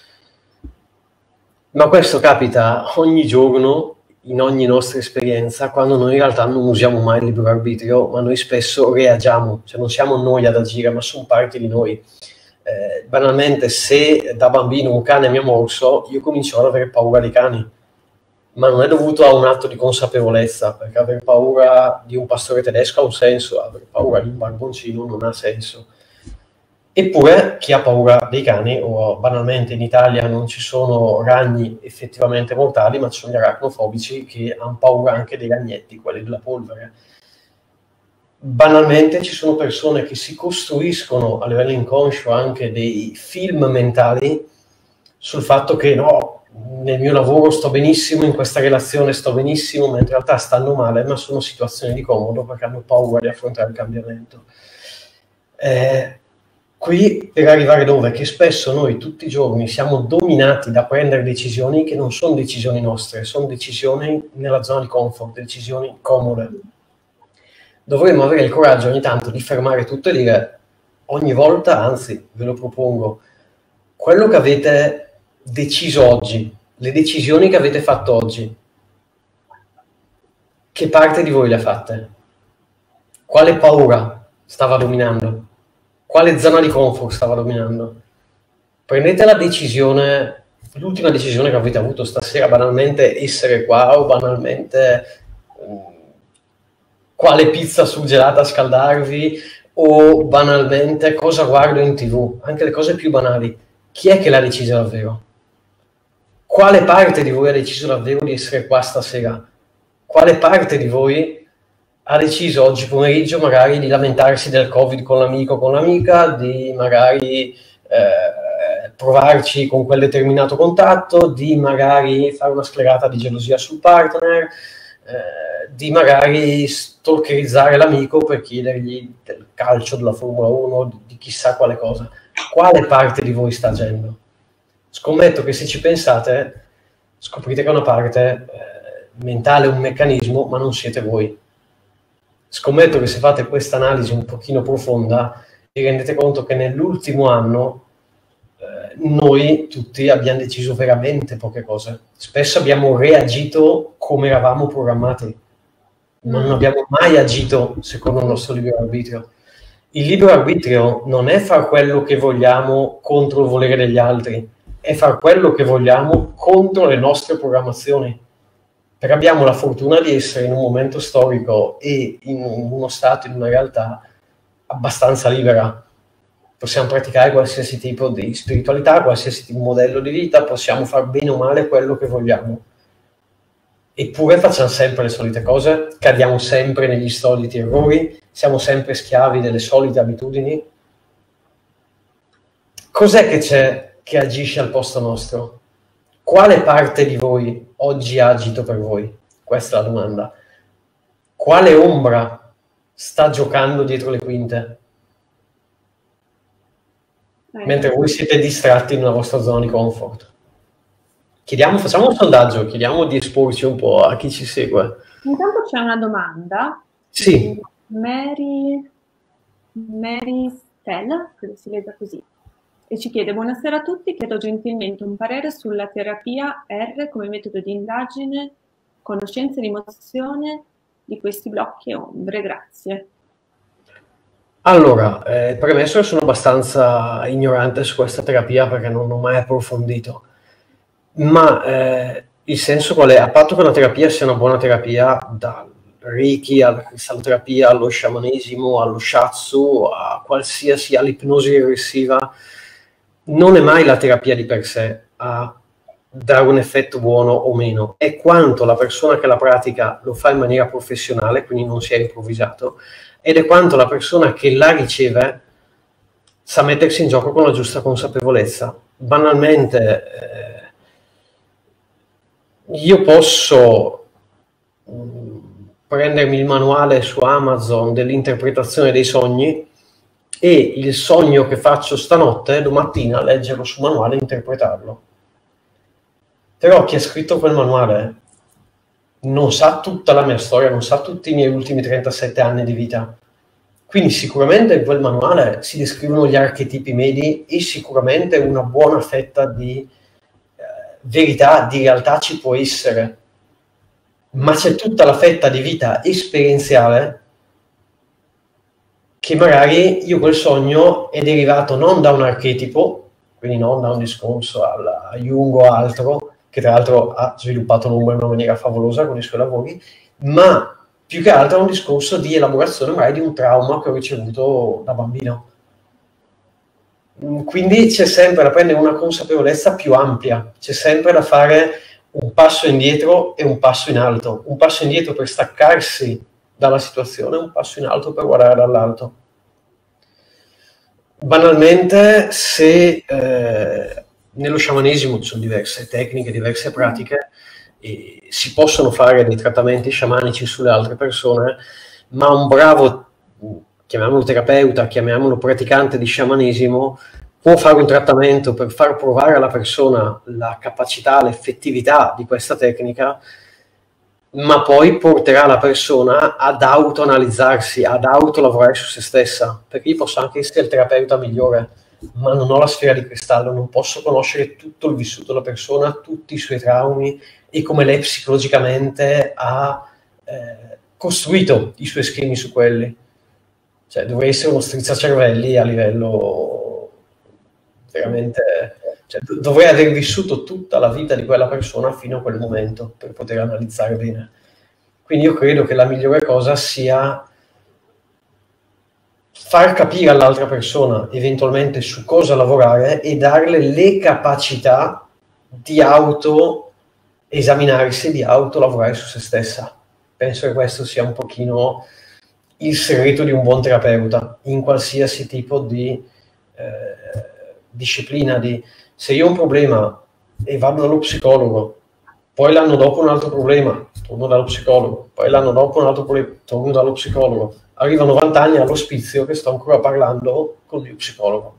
Ma questo capita ogni giorno, in ogni nostra esperienza, quando noi in realtà non usiamo mai il libero arbitrio, ma noi spesso reagiamo, cioè non siamo noi ad agire, ma sono parti di noi. Eh, banalmente, se da bambino un cane mi ha morso, io comincio ad avere paura dei cani, ma non è dovuto a un atto di consapevolezza, perché avere paura di un pastore tedesco ha un senso, avere paura di un barboncino non ha senso. Eppure chi ha paura dei cani, o banalmente in Italia non ci sono ragni effettivamente mortali, ma ci sono gli aracnofobici che hanno paura anche dei ragnetti, quelli della polvere. Banalmente ci sono persone che si costruiscono a livello inconscio anche dei film mentali sul fatto che no, nel mio lavoro sto benissimo, in questa relazione sto benissimo, ma in realtà stanno male, ma sono situazioni di comodo perché hanno paura di affrontare il cambiamento. Eh, Qui per arrivare dove? Che spesso noi tutti i giorni siamo dominati da prendere decisioni che non sono decisioni nostre, sono decisioni nella zona di comfort, decisioni comode. Dovremmo avere il coraggio ogni tanto di fermare tutto e dire ogni volta, anzi ve lo propongo, quello che avete deciso oggi, le decisioni che avete fatto oggi, che parte di voi le ha fatte? Quale paura stava dominando? Quale zona di comfort stava dominando? Prendete la decisione, l'ultima decisione che avete avuto stasera, banalmente essere qua, o banalmente um, quale pizza surgelata scaldarvi, o banalmente cosa guardo in tv, anche le cose più banali. Chi è che l'ha deciso davvero? Quale parte di voi ha deciso davvero di essere qua stasera? Quale parte di voi ha deciso oggi pomeriggio magari di lamentarsi del Covid con l'amico o con l'amica, di magari eh, provarci con quel determinato contatto, di magari fare una sclerata di gelosia sul partner, eh, di magari stalkerizzare l'amico per chiedergli del calcio, della Formula uno, di chissà quale cosa. Quale parte di voi sta agendo? Scommetto che se ci pensate scoprite che è una parte eh, mentale, un meccanismo, ma non siete voi. Scommetto che se fate questa analisi un pochino profonda vi rendete conto che nell'ultimo anno eh, noi tutti abbiamo deciso veramente poche cose. Spesso abbiamo reagito come eravamo programmati, non abbiamo mai agito secondo il nostro libero arbitrio. Il libero arbitrio non è far quello che vogliamo contro il volere degli altri, è far quello che vogliamo contro le nostre programmazioni. Perché abbiamo la fortuna di essere in un momento storico e in uno stato, in una realtà abbastanza libera. Possiamo praticare qualsiasi tipo di spiritualità, qualsiasi tipo di modello di vita, possiamo far bene o male quello che vogliamo. Eppure facciamo sempre le solite cose, cadiamo sempre negli soliti errori, siamo sempre schiavi delle solite abitudini. Cos'è che c'è che agisce al posto nostro? Quale parte di voi oggi agito per voi? Questa è la domanda. Quale ombra sta giocando dietro le quinte? Eh. Mentre voi siete distratti nella vostra zona di comfort. Chiediamo, facciamo un sondaggio, chiediamo di esporci un po' a chi ci segue. Intanto c'è una domanda. Sì. Mary, Mary Stella, credo si legga così, e ci chiede: buonasera a tutti, chiedo gentilmente un parere sulla terapia R come metodo di indagine, conoscenza e rimozione di questi blocchi e ombre, grazie. Allora, eh, premesso che sono abbastanza ignorante su questa terapia perché non ho mai approfondito, ma eh, il senso qual è? A patto che una terapia sia una buona terapia, dal Reiki alla cristalloterapia, allo sciamanesimo, allo shiatsu, a qualsiasi, all'ipnosi regressiva, non è mai la terapia di per sé a dare un effetto buono o meno, è quanto la persona che la pratica lo fa in maniera professionale, quindi non si è improvvisato, ed è quanto la persona che la riceve sa mettersi in gioco con la giusta consapevolezza. Banalmente, eh, io posso mh, prendermi il manuale su Amazon dell'interpretazione dei sogni e il sogno che faccio stanotte, domattina, leggerlo sul manuale e interpretarlo. Però chi ha scritto quel manuale non sa tutta la mia storia, non sa tutti i miei ultimi trentasette anni di vita. Quindi sicuramente in quel manuale si descrivono gli archetipi medi e sicuramente una buona fetta di eh, verità, di realtà ci può essere. Ma c'è tutta la fetta di vita esperienziale che magari io quel sogno è derivato non da un archetipo, quindi non da un discorso a Jung o altro, che tra l'altro ha sviluppato l'ombra in una maniera favolosa con i suoi lavori, ma più che altro è un discorso di elaborazione magari di un trauma che ho ricevuto da bambino. Quindi c'è sempre da prendere una consapevolezza più ampia, c'è sempre da fare un passo indietro e un passo in alto, un passo indietro per staccarsi dalla situazione, un passo in alto per guardare dall'alto. Banalmente, se eh, nello sciamanesimo ci sono diverse tecniche, diverse pratiche, e si possono fare dei trattamenti sciamanici sulle altre persone, ma un bravo, chiamiamolo terapeuta, chiamiamolo praticante di sciamanesimo, può fare un trattamento per far provare alla persona la capacità, l'effettività di questa tecnica, ma poi porterà la persona ad autoanalizzarsi, ad autolavorare su se stessa, perché io posso anche essere il terapeuta migliore, ma non ho la sfera di cristallo, non posso conoscere tutto il vissuto della persona, tutti i suoi traumi e come lei psicologicamente ha eh, costruito i suoi schemi su quelli. Cioè, dovrei essere uno strizzacervelli a livello veramente... Cioè, dovrei aver vissuto tutta la vita di quella persona fino a quel momento per poter analizzare bene. Quindi io credo che la migliore cosa sia far capire all'altra persona eventualmente su cosa lavorare e darle le capacità di auto esaminarsi, di auto lavorare su se stessa. Penso che questo sia un pochino il segreto di un buon terapeuta in qualsiasi tipo di eh, disciplina. Di se io ho un problema e vado dallo psicologo, poi l'anno dopo un altro problema, torno dallo psicologo, poi l'anno dopo un altro problema, torno dallo psicologo, arrivo a novanta anni all'ospizio che sto ancora parlando con il mio psicologo.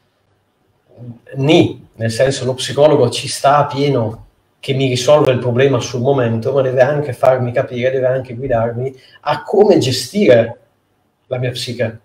Ni, nel senso, lo psicologo ci sta a pieno che mi risolve il problema sul momento, ma deve anche farmi capire, deve anche guidarmi a come gestire la mia psiche.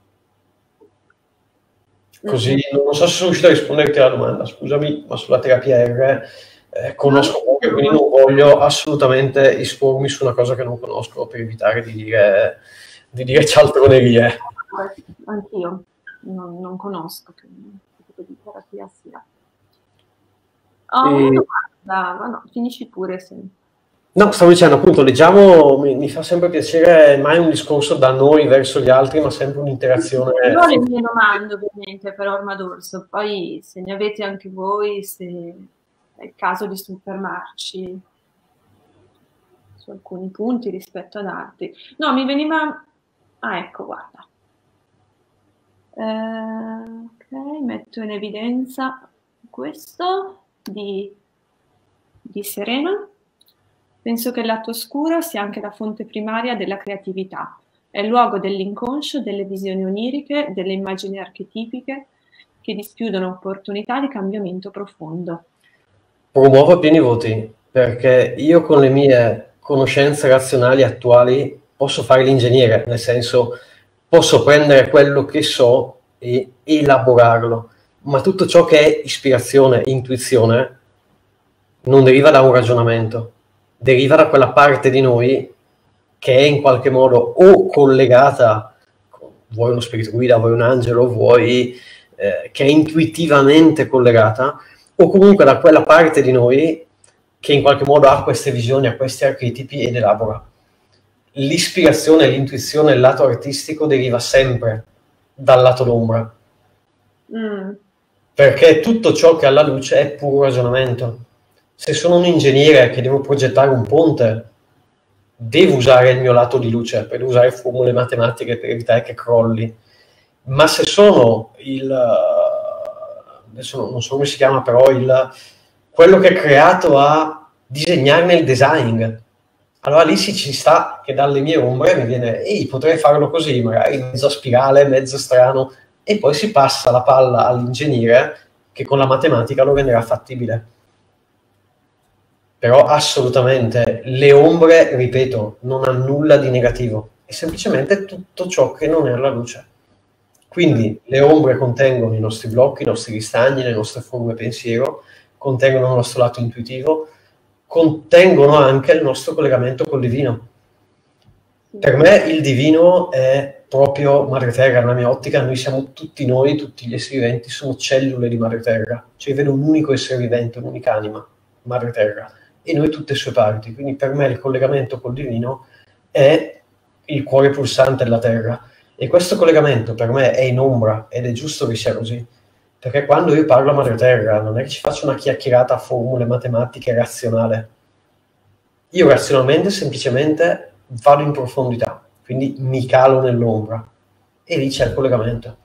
Così, non so se sono riuscito a risponderti alla domanda, scusami, ma sulla terapia R eh, conosco poco, quindi non voglio assolutamente espormi su una cosa che non conosco per evitare di dire, di dire cialtronerie. anch'io non, non conosco che, che tipo di terapia sia. Ho E... una domanda, ma no, finisci pure se... No, stavo dicendo appunto, leggiamo, mi, mi fa sempre piacere, mai un discorso da noi verso gli altri, ma sempre un'interazione. Io ho le mie domande ovviamente per Orma d'Orso, poi se ne avete anche voi, se è il caso di soffermarci su alcuni punti rispetto ad altri. No, mi veniva... Ah, ecco, guarda. Eh, ok, metto in evidenza questo di, di Serena. Penso che il lato oscuro sia anche la fonte primaria della creatività. È il luogo dell'inconscio, delle visioni oniriche, delle immagini archetipiche che dischiudono opportunità di cambiamento profondo. Promuovo pieni voti, perché io con le mie conoscenze razionali attuali posso fare l'ingegnere, nel senso posso prendere quello che so e elaborarlo, ma tutto ciò che è ispirazione, intuizione, non deriva da un ragionamento, deriva da quella parte di noi che è in qualche modo o collegata, vuoi uno spirito guida, vuoi un angelo, vuoi eh, che è intuitivamente collegata, o comunque da quella parte di noi che in qualche modo ha queste visioni, ha questi archetipi ed elabora. L'ispirazione, l'intuizione, il lato artistico deriva sempre dal lato d'ombra. Mm. Perché tutto ciò che ha la luce è puro ragionamento. Se sono un ingegnere che devo progettare un ponte, devo usare il mio lato di luce per usare formule matematiche per evitare che crolli. Ma se sono il... adesso non so come si chiama, però il, quello che è creato a disegnarne il design, allora lì si ci sta che dalle mie ombre mi viene, ehi, potrei farlo così, magari mezzo a spirale, mezzo strano, e poi si passa la palla all'ingegnere che con la matematica lo renderà fattibile. Però assolutamente le ombre, ripeto, non hanno nulla di negativo, è semplicemente tutto ciò che non è alla luce. Quindi le ombre contengono i nostri blocchi, i nostri ristagni, le nostre forme pensiero, contengono il nostro lato intuitivo, contengono anche il nostro collegamento col divino. Per me il divino è proprio Madre Terra, nella mia ottica noi siamo tutti noi, tutti gli esseri viventi, sono cellule di Madre Terra, cioè vedo un unico essere vivente, un'unica anima, Madre Terra, e noi tutte le sue parti. Quindi per me il collegamento col divino è il cuore pulsante della Terra. E questo collegamento per me è in ombra ed è giusto che sia così, perché quando io parlo a Madre Terra non è che ci faccio una chiacchierata a formule matematiche razionale. Io razionalmente semplicemente vado in profondità, quindi mi calo nell'ombra e lì c'è il collegamento.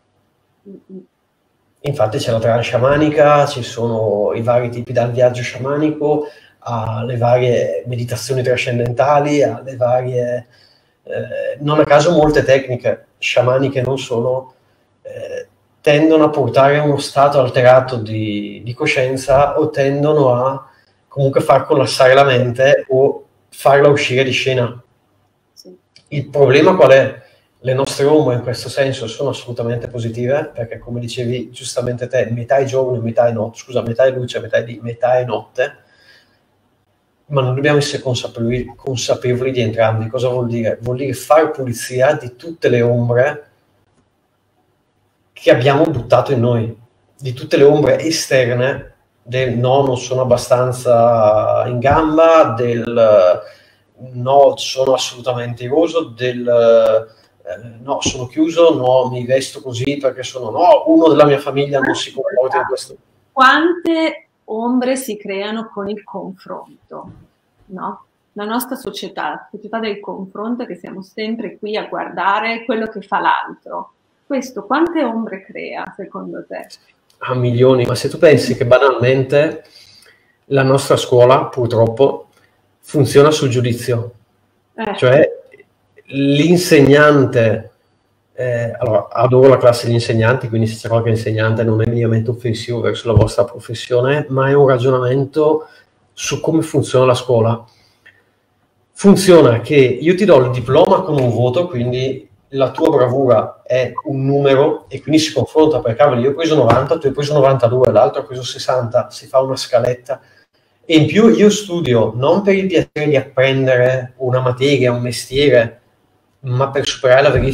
Infatti c'è la trance sciamanica, ci sono i vari tipi dal viaggio sciamanico alle varie meditazioni trascendentali, alle varie... Eh, non a caso molte tecniche sciamaniche non solo eh, tendono a portare a uno stato alterato di, di coscienza o tendono a comunque far collassare la mente o farla uscire di scena. Sì. Il problema qual è? Le nostre ombre in questo senso sono assolutamente positive, perché come dicevi giustamente te, metà è giorno, metà è notte, scusa, metà è luce, metà è, di, metà è notte, ma non dobbiamo essere consapevoli, consapevoli di entrambi. Cosa vuol dire? Vuol dire fare pulizia di tutte le ombre che abbiamo buttato in noi, di tutte le ombre esterne del no, non sono abbastanza in gamba, del no, sono assolutamente iroso, del eh, no, sono chiuso, no, mi vesto così perché sono no, uno della mia famiglia non si comporta in questo. Quante ombre si creano con il confronto, no? La nostra società, la società del confronto, che siamo sempre qui a guardare quello che fa l'altro. Questo quante ombre crea, secondo te? A milioni, ma se tu pensi che banalmente la nostra scuola, purtroppo, funziona sul giudizio. Eh. Cioè, l'insegnante... Eh, allora, adoro la classe di insegnanti, quindi se c'è qualche insegnante non è minimamente offensivo verso la vostra professione, ma è un ragionamento su come funziona la scuola. Funziona che io ti do il diploma con un voto, quindi la tua bravura è un numero e quindi si confronta, perché cavolo, io ho preso novanta, tu hai preso novantadue, l'altro ha preso sessanta, si fa una scaletta. E in più io studio non per il piacere di apprendere una materia, un mestiere, ma per superare la verifica.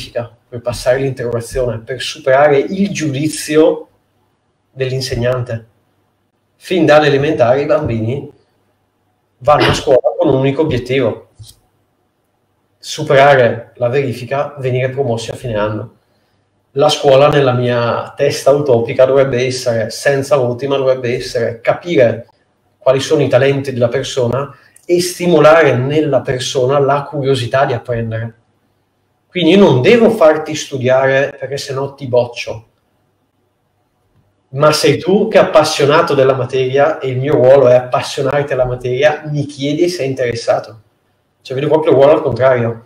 per passare l'interrogazione, per superare il giudizio dell'insegnante. Fin dalle elementari i bambini vanno a scuola con un unico obiettivo: superare la verifica, venire promossi a fine anno. La scuola, nella mia testa utopica, dovrebbe essere senza voti, ma dovrebbe essere capire quali sono i talenti della persona e stimolare nella persona la curiosità di apprendere. Quindi io non devo farti studiare perché sennò ti boccio, ma sei tu che è appassionato della materia e il mio ruolo è appassionarti alla materia, mi chiedi se sei interessato. Cioè vedo proprio il ruolo al contrario.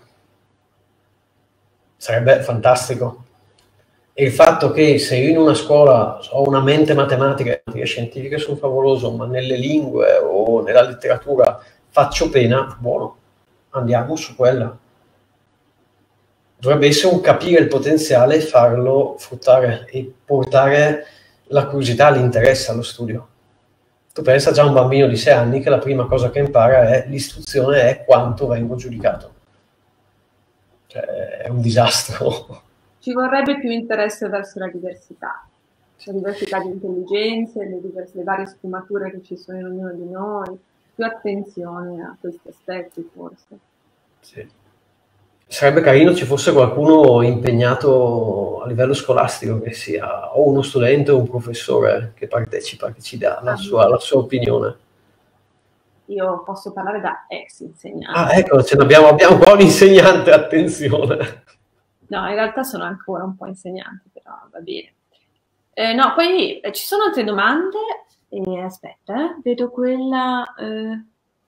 Sarebbe fantastico. E il fatto che se io in una scuola ho una mente matematica, le scientifiche sono favoloso, ma nelle lingue o nella letteratura faccio pena, buono, andiamo su quella. Dovrebbe essere un capire il potenziale e farlo fruttare e portare la curiosità, l'interesse allo studio. Tu pensa già a un bambino di sei anni che la prima cosa che impara è l'istruzione è quanto vengo giudicato. Cioè, è un disastro. Ci vorrebbe più interesse verso la diversità, la diversità di intelligenze, le, diverse, le varie sfumature che ci sono in ognuno di noi, più attenzione a questi aspetti forse. Sì. Sarebbe carino ci fosse qualcuno impegnato a livello scolastico, che sia o uno studente o un professore che partecipa, che ci dà la sua, la sua opinione. Io posso parlare da ex insegnante. Ah, ecco, ce l'abbiamo, abbiamo qua un insegnante, attenzione. No, in realtà sono ancora un po' insegnante, però va bene. Eh, no, poi eh, ci sono altre domande. E aspetta, eh, vedo quella... Eh...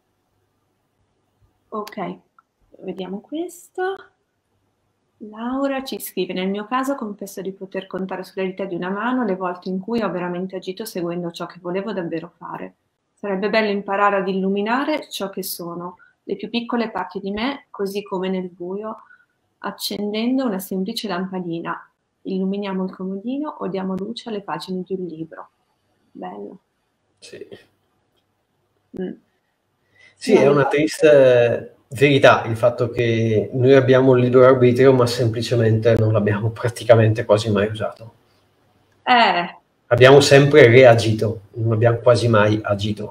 Ok. Vediamo questo. Laura ci scrive: nel mio caso confesso di poter contare sulle dita di una mano le volte in cui ho veramente agito seguendo ciò che volevo davvero fare. Sarebbe bello imparare ad illuminare ciò che sono le più piccole parti di me, così come nel buio, accendendo una semplice lampadina. Illuminiamo il comodino o diamo luce alle pagine di un libro. Bello. Sì. Mm. Sì, è una triste verità il fatto che noi abbiamo il libero arbitrio, ma semplicemente non l'abbiamo praticamente quasi mai usato. Eh. Abbiamo sempre reagito, non abbiamo quasi mai agito.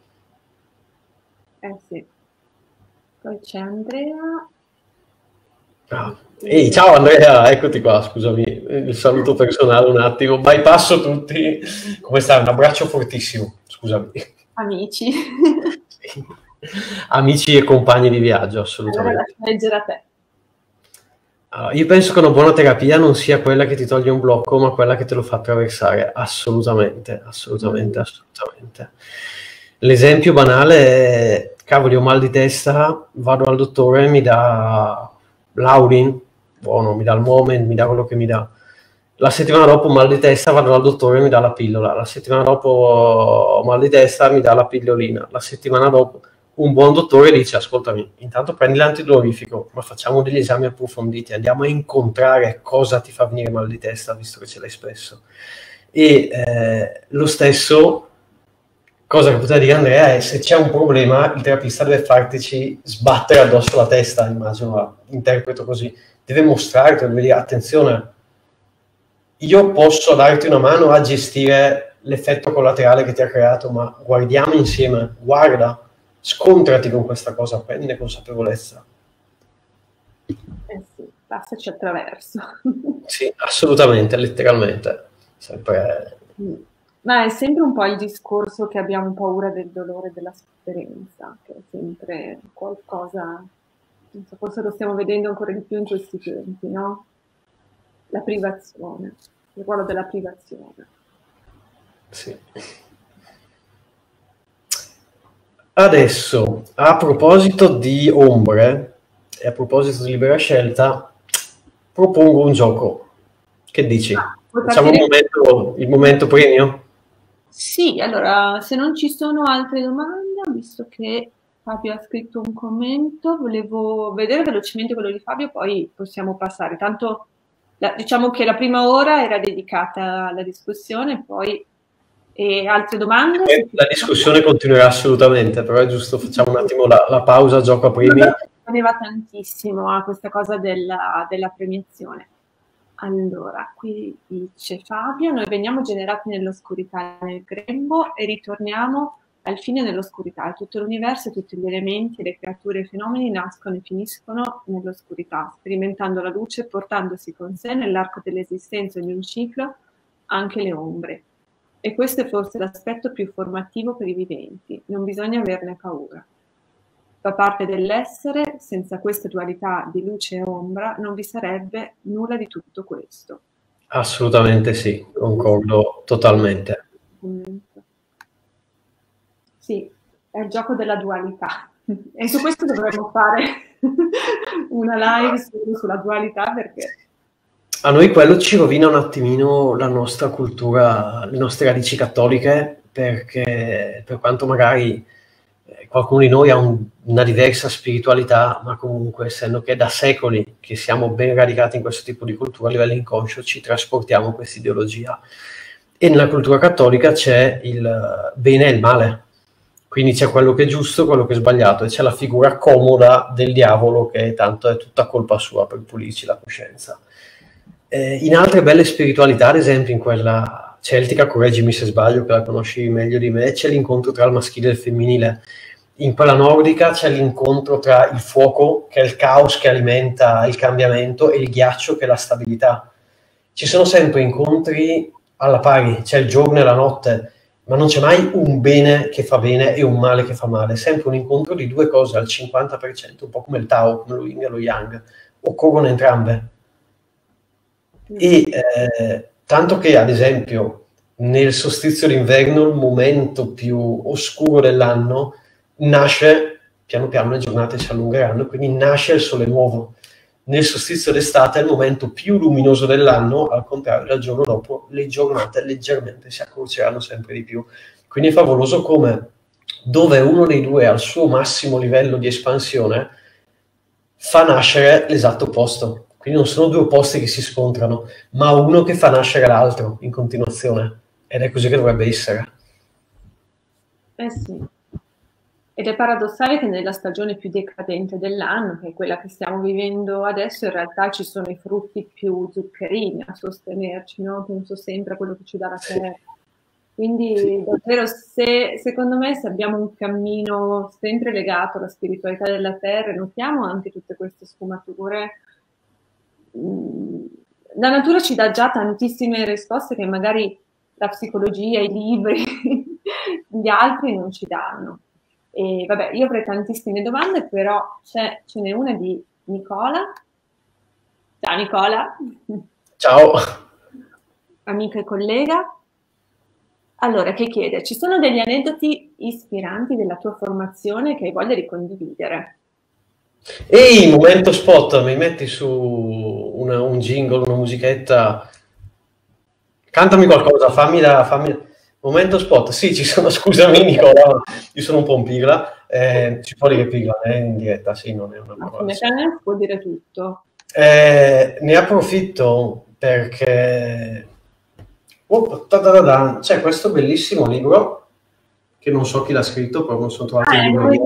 Eh sì. Poi c'è Andrea. Ah. Ehi, ciao Andrea, eccoti qua, scusami, il saluto personale un attimo, bypasso tutti. Come stai? Un abbraccio fortissimo, scusami. Amici. Sì. Amici e compagni di viaggio, assolutamente. Allora lascio leggere a te. Uh, io penso che una buona terapia non sia quella che ti toglie un blocco, ma quella che te lo fa attraversare. Assolutamente, assolutamente, assolutamente. L'esempio banale è, cavoli, ho mal di testa, vado al dottore, mi dà l'Aurin, buono, mi dà il Moment, mi dà quello che mi dà. La settimana dopo mal di testa, vado dal dottore e mi dà la pillola. La settimana dopo ho mal di testa, mi dà la pillolina. La settimana dopo un buon dottore dice: ascoltami, intanto prendi l'antidolorifico, ma facciamo degli esami approfonditi, andiamo a incontrare cosa ti fa venire mal di testa, visto che ce l'hai spesso. E eh, lo stesso, cosa che poteva dire Andrea, è: se c'è un problema, il terapista deve fartici sbattere addosso la testa, immagino, interpreto così, deve mostrarti, deve dire: attenzione, io posso darti una mano a gestire l'effetto collaterale che ti ha creato, ma guardiamo insieme, guarda, scontrati con questa cosa, prendine consapevolezza. Eh sì, passaci attraverso. Sì, assolutamente, letteralmente. Sempre... Ma è sempre un po' il discorso che abbiamo paura del dolore, della sofferenza, che è sempre qualcosa, non so, forse lo stiamo vedendo ancora di più in questi tempi, no? La privazione, il ruolo della privazione. Sì. Adesso, a proposito di ombre e a proposito di libera scelta, propongo un gioco. Che dici? Ah, Facciamo un momento, il momento premio? Sì, allora, se non ci sono altre domande, visto che Fabio ha scritto un commento, volevo vedere velocemente quello di Fabio, poi possiamo passare. Tanto, la, diciamo che la prima ora era dedicata alla discussione, poi... E altre domande? Eh, la discussione continuerà assolutamente, però è giusto, facciamo un attimo la, la pausa, gioco a premi. Teneva tantissimo a questa cosa della, della premiazione. Allora, qui dice Fabio, noi veniamo generati nell'oscurità, nel grembo, e ritorniamo al fine nell'oscurità. Tutto l'universo, tutti gli elementi, le creature e i fenomeni nascono e finiscono nell'oscurità, sperimentando la luce e portandosi con sé nell'arco dell'esistenza di un ciclo anche le ombre. E questo è forse l'aspetto più formativo per i viventi, non bisogna averne paura. Fa parte dell'essere, senza questa dualità di luce e ombra non vi sarebbe nulla di tutto questo. Assolutamente sì, concordo totalmente. Sì, è il gioco della dualità. E su questo dovremmo fare una live solo sulla dualità, perché... A noi quello ci rovina un attimino la nostra cultura, le nostre radici cattoliche, perché per quanto magari qualcuno di noi ha un, una diversa spiritualità, ma comunque essendo che è da secoli che siamo ben radicati in questo tipo di cultura, a livello inconscio ci trasportiamo questa ideologia. E nella cultura cattolica c'è il bene e il male, quindi c'è quello che è giusto, quello che è sbagliato, e c'è la figura comoda del diavolo che tanto è tutta colpa sua per pulirci la coscienza. Eh, in altre belle spiritualità, ad esempio in quella celtica, correggimi se sbaglio, che la conosci meglio di me, c'è l'incontro tra il maschile e il femminile. In quella nordica c'è l'incontro tra il fuoco, che è il caos che alimenta il cambiamento, e il ghiaccio, che è la stabilità. Ci sono sempre incontri alla pari, c'è il giorno e la notte, ma non c'è mai un bene che fa bene e un male che fa male, è sempre un incontro di due cose al cinquanta per cento, un po' come il Tao, come lo Yin e lo Yang, occorrono entrambe. E eh, tanto che, ad esempio, nel solstizio d'inverno, il momento più oscuro dell'anno, nasce, piano piano le giornate si allungheranno, quindi nasce il sole nuovo. Nel solstizio d'estate è il momento più luminoso dell'anno, al contrario del giorno dopo le giornate leggermente si accorceranno sempre di più. Quindi è favoloso come dove uno dei due ha il suo massimo livello di espansione fa nascere l'esatto opposto. Quindi non sono due opposti che si scontrano, ma uno che fa nascere l'altro in continuazione. Ed è così che dovrebbe essere. Eh sì. Ed è paradossale che nella stagione più decadente dell'anno, che è quella che stiamo vivendo adesso, in realtà ci sono i frutti più zuccherini a sostenerci, no? Penso sempre a quello che ci dà la terra. Quindi sì. Davvero, se, secondo me, se abbiamo un cammino sempre legato alla spiritualità della terra, notiamo anche tutte queste sfumature. La natura ci dà già tantissime risposte che magari la psicologia, i libri, gli altri non ci danno. E vabbè, io avrei tantissime domande, però c'è, ce n'è una di Nicola. Ciao Nicola. Ciao. Amico e collega. Allora, che chiede, ci sono degli aneddoti ispiranti della tua formazione che hai voglia di condividere? Ehi, momento spot, mi metti su una, un jingle, una musichetta, cantami qualcosa, fammi da... Fammi... Momento spot, sì, ci sono, scusami Nicola, io sono un po' un pigla, eh, si può dire pigla, è in diretta, sì, non è una parola. Come te può dire tutto. Eh, ne approfitto perché oh, c'è questo bellissimo libro, che non so chi l'ha scritto, però non sono trovato ah, in libreria.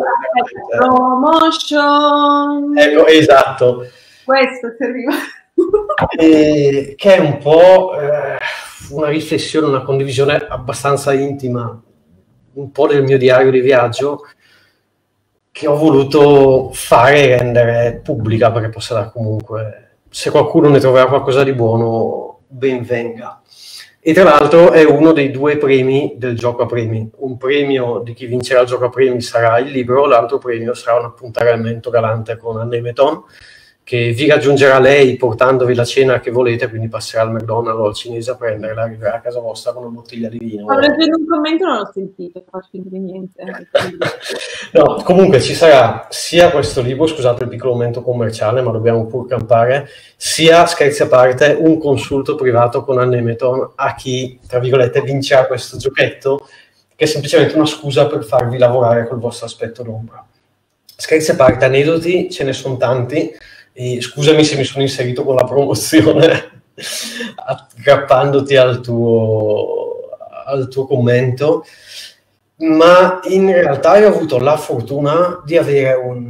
Promotion! Ecco, esatto. Questo serviva. E, che è un po' eh, una riflessione, una condivisione abbastanza intima, un po' del mio diario di viaggio, che ho voluto fare e rendere pubblica, perché possa dare comunque, se qualcuno ne troverà qualcosa di buono, ben venga. E tra l'altro è uno dei due premi del gioco a premi. Un premio di chi vincerà il gioco a premi sarà il libro, l'altro premio sarà un appuntamento galante con Anne Meton, che vi raggiungerà lei portandovi la cena che volete, quindi passerà al McDonald's o al cinese a prenderla, arriverà a casa vostra con una bottiglia di vino. Ma leggendo un commento non l'ho sentito, faccio niente. No, comunque ci sarà sia questo libro, scusate il piccolo momento commerciale, ma dobbiamo pur campare, sia, scherzi a parte, un consulto privato con Anne Meton a chi, tra virgolette, vincerà questo giochetto, che è semplicemente una scusa per farvi lavorare col vostro aspetto d'ombra. Scherzi a parte, aneddoti, ce ne sono tanti. E scusami se mi sono inserito con la promozione aggrappandoti al tuo, al tuo commento, ma in realtà ho avuto la fortuna di avere un,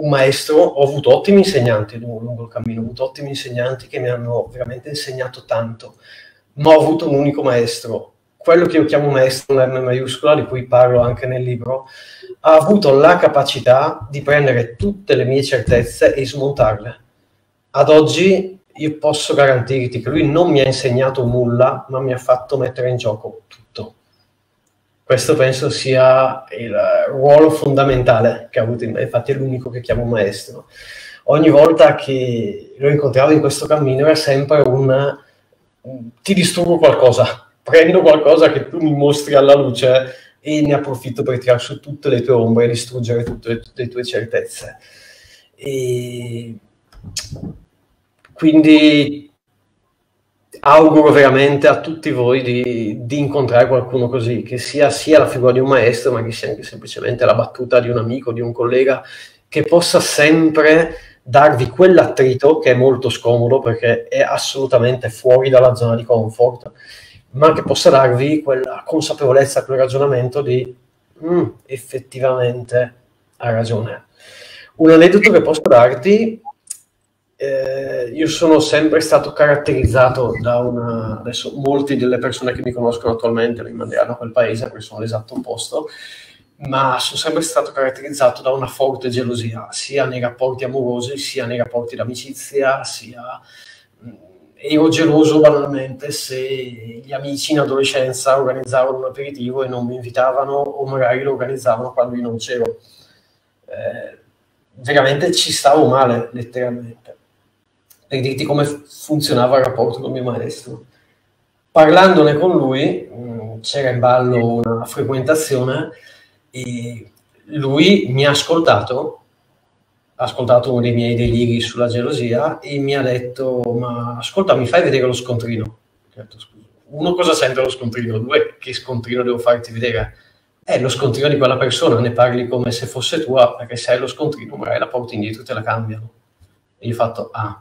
un maestro, ho avuto ottimi insegnanti lungo il cammino, ho avuto ottimi insegnanti che mi hanno veramente insegnato tanto, ma ho avuto un unico maestro. Quello che io chiamo maestro, una M maiuscola, di cui parlo anche nel libro, ha avuto la capacità di prendere tutte le mie certezze e smontarle. Ad oggi io posso garantirti che lui non mi ha insegnato nulla, ma mi ha fatto mettere in gioco tutto. Questo penso sia il ruolo fondamentale che ha avuto in me, infatti è l'unico che chiamo maestro. Ogni volta che lo incontravo in questo cammino era sempre un ti distruggo qualcosa, prendo qualcosa che tu mi mostri alla luce e ne approfitto per tirare su tutte le tue ombre e distruggere tutte le, tutte le tue certezze. E quindi auguro veramente a tutti voi di, di incontrare qualcuno così, che sia, sia la figura di un maestro, ma che sia anche semplicemente la battuta di un amico, di un collega, che possa sempre darvi quell'attrito che è molto scomodo perché è assolutamente fuori dalla zona di comfort, ma che possa darvi quella consapevolezza, quel ragionamento di mm, effettivamente ha ragione. Un aneddoto che posso darti, eh, io sono sempre stato caratterizzato da una, adesso molti delle persone che mi conoscono attualmente mi manderanno a quel paese perché sono l'esatto opposto, ma sono sempre stato caratterizzato da una forte gelosia, sia nei rapporti amorosi, sia nei rapporti d'amicizia, sia... Ero geloso banalmente se gli amici in adolescenza organizzavano un aperitivo e non mi invitavano, o magari lo organizzavano quando io non c'ero. Eh, veramente ci stavo male, letteralmente. Per dirti come funzionava il rapporto con mio maestro. Parlandone con lui, c'era in ballo una frequentazione e lui mi ha ascoltato, ha ascoltato uno dei miei deliri sulla gelosia e mi ha detto: ma ascolta, mi fai vedere lo scontrino? Ho detto, scusa, uno, cosa sente lo scontrino? Due, che scontrino devo farti vedere? È lo scontrino di quella persona, ne parli come se fosse tua, perché se hai lo scontrino magari la porti indietro e te la cambiano. E io ho fatto, ah.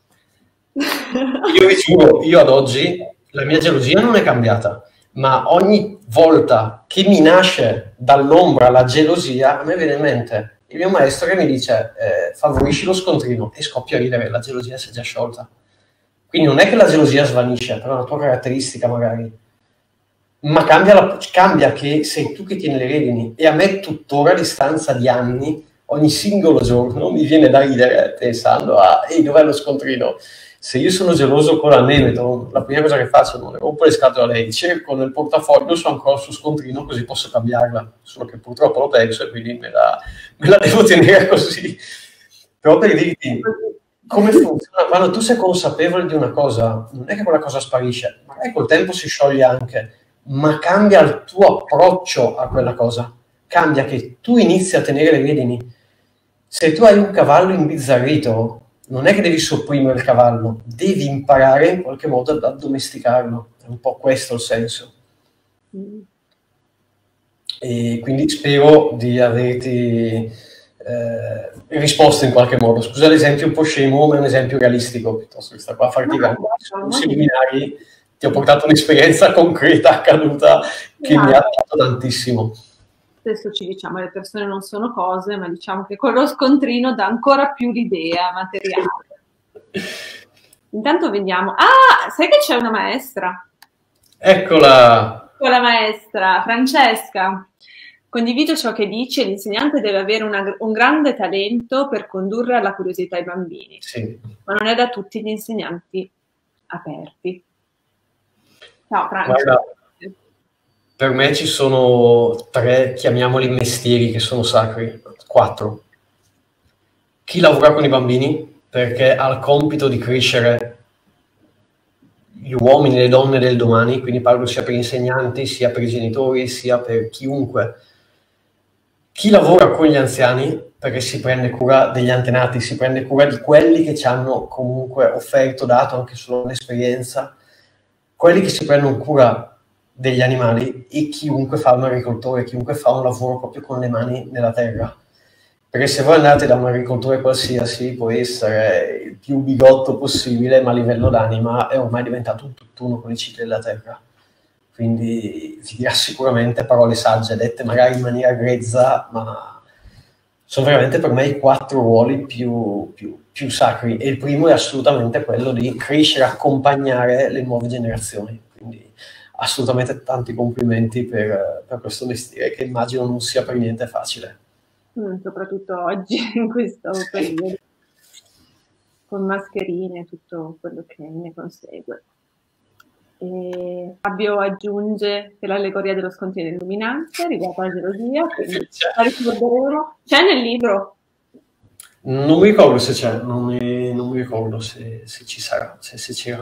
Io vi giuro, io ad oggi la mia gelosia non è cambiata, ma ogni volta che mi nasce dall'ombra la gelosia, a me viene in mente il mio maestro che mi dice eh, favorisci lo scontrino, e scoppio a ridere, la gelosia si è già sciolta. Quindi non è che la gelosia svanisce, però è una tua caratteristica magari, ma cambia, la, cambia che sei tu che tieni le redini, e a me tuttora a distanza di anni, ogni singolo giorno mi viene da ridere pensando a ehi, dov'è lo scontrino? Se io sono geloso con la Nemeton, la prima cosa che faccio non le rompo le scatole a lei, cerco nel portafoglio se ho ancora sul scontrino così posso cambiarla, solo che purtroppo l'ho perso e quindi me la, me la devo tenere così. Però per dirti come funziona, quando tu sei consapevole di una cosa, non è che quella cosa sparisce, magari col tempo si scioglie anche, ma cambia il tuo approccio a quella cosa, cambia che tu inizi a tenere le redini. Se tu hai un cavallo imbizzarrito, non è che devi sopprimere il cavallo, devi imparare in qualche modo ad addomesticarlo. È un po' questo il senso. Mm. E quindi spero di averti eh, risposto in qualche modo. Scusa l'esempio un po' scemo, ma è un esempio realistico, piuttosto che sta qua a farti no, no, seminari. Ti ho portato un'esperienza concreta, accaduta, che no. mi ha dato tantissimo. Spesso ci diciamo le persone non sono cose, ma diciamo che con lo scontrino dà ancora più l'idea materiale. Intanto vediamo. Ah, sai che c'è una maestra? Eccola! La maestra Francesca. Condivido ciò che dice, l'insegnante deve avere una, un grande talento per condurre alla curiosità i bambini, sì. ma non è da tutti gli insegnanti aperti. Ciao Francesca. Guarda, per me ci sono tre, chiamiamoli mestieri, che sono sacri, quattro. Chi lavora con i bambini, perché ha il compito di crescere gli uomini e le donne del domani, quindi parlo sia per insegnanti, sia per i genitori, sia per chiunque. Chi lavora con gli anziani, perché si prende cura degli antenati, si prende cura di quelli che ci hanno comunque offerto, dato anche solo un'esperienza, quelli che si prendono cura degli animali, e chiunque fa un agricoltore, chiunque fa un lavoro proprio con le mani nella terra. Perché se voi andate da un agricoltore qualsiasi, può essere il più bigotto possibile, ma a livello d'anima è ormai diventato un tutt'uno con i cicli della terra. Quindi vi dirà sicuramente parole sagge, dette magari in maniera grezza, ma sono veramente per me i quattro ruoli più, più, più sacri, e il primo è assolutamente quello di crescere, accompagnare le nuove generazioni, quindi assolutamente tanti complimenti per, per questo mestiere che immagino non sia per niente facile. Mm, soprattutto oggi, in questo periodo, con mascherine e tutto quello che ne consegue. E Fabio aggiunge che l'allegoria dello scontrino illuminante riguarda la gelosia, quindi la ricorderemo. C'è nel libro? Non mi ricordo se c'è, non mi, non mi ricordo se, se ci sarà, se, se c'era.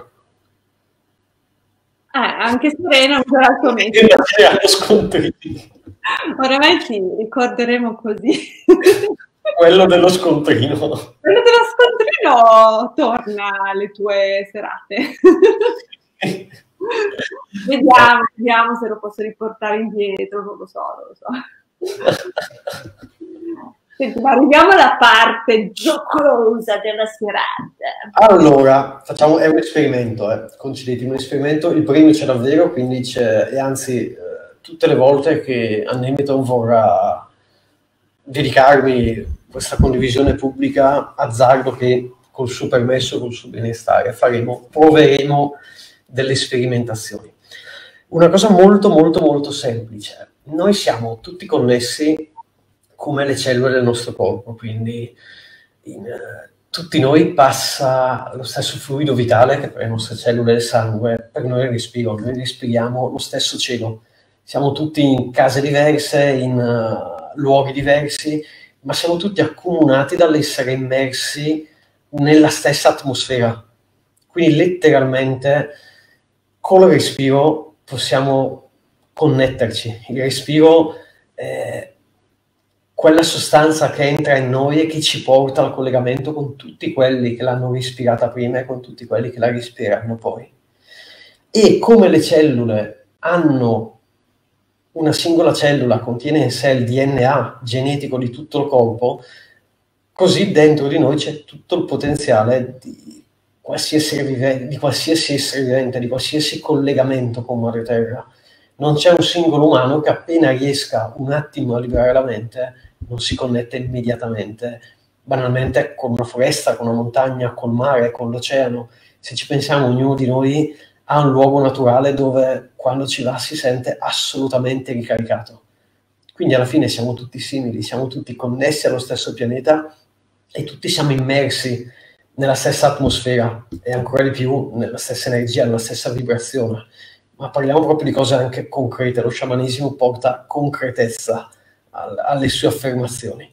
Eh, anche Serena userà il tuo metodo. Oramai ci ricorderemo così. Quello dello scontrino. Quello dello scontrino torna alle tue serate. Vediamo, vediamo se lo posso riportare indietro, non lo so, non lo so. Senti, ma arriviamo alla parte giocosa della serata. Allora, facciamo, è un esperimento, eh. Concedetemi un esperimento, il premio c'è davvero, quindi c'è, e anzi, eh, tutte le volte che Annemeton vorrà dedicarmi questa condivisione pubblica, azzardo che col suo permesso, col suo benestare, faremo, proveremo delle sperimentazioni. Una cosa molto molto molto semplice: noi siamo tutti connessi come le cellule del nostro corpo, quindi in uh, tutti noi passa lo stesso fluido vitale che per le nostre cellule del sangue, per noi il respiro, noi respiriamo lo stesso cielo. Siamo tutti in case diverse, in uh, luoghi diversi, ma siamo tutti accomunati dall'essere immersi nella stessa atmosfera. Quindi letteralmente con il respiro possiamo connetterci. Il respiro è quella sostanza che entra in noi e che ci porta al collegamento con tutti quelli che l'hanno respirata prima e con tutti quelli che la respireranno poi. E come le cellule hanno, una singola cellula contiene in sé il D N A genetico di tutto il corpo, così dentro di noi c'è tutto il potenziale di qualsiasi, vive, di qualsiasi essere vivente, di qualsiasi collegamento con Madre Terra. Non c'è un singolo umano che appena riesca un attimo a liberare la mente non si connette immediatamente, banalmente con una foresta, con una montagna, col mare, con l'oceano. Se ci pensiamo, ognuno di noi ha un luogo naturale dove quando ci va si sente assolutamente ricaricato. Quindi alla fine siamo tutti simili, siamo tutti connessi allo stesso pianeta e tutti siamo immersi nella stessa atmosfera e ancora di più nella stessa energia, nella stessa vibrazione. Ma parliamo proprio di cose anche concrete. Lo sciamanesimo porta concretezza al, alle sue affermazioni.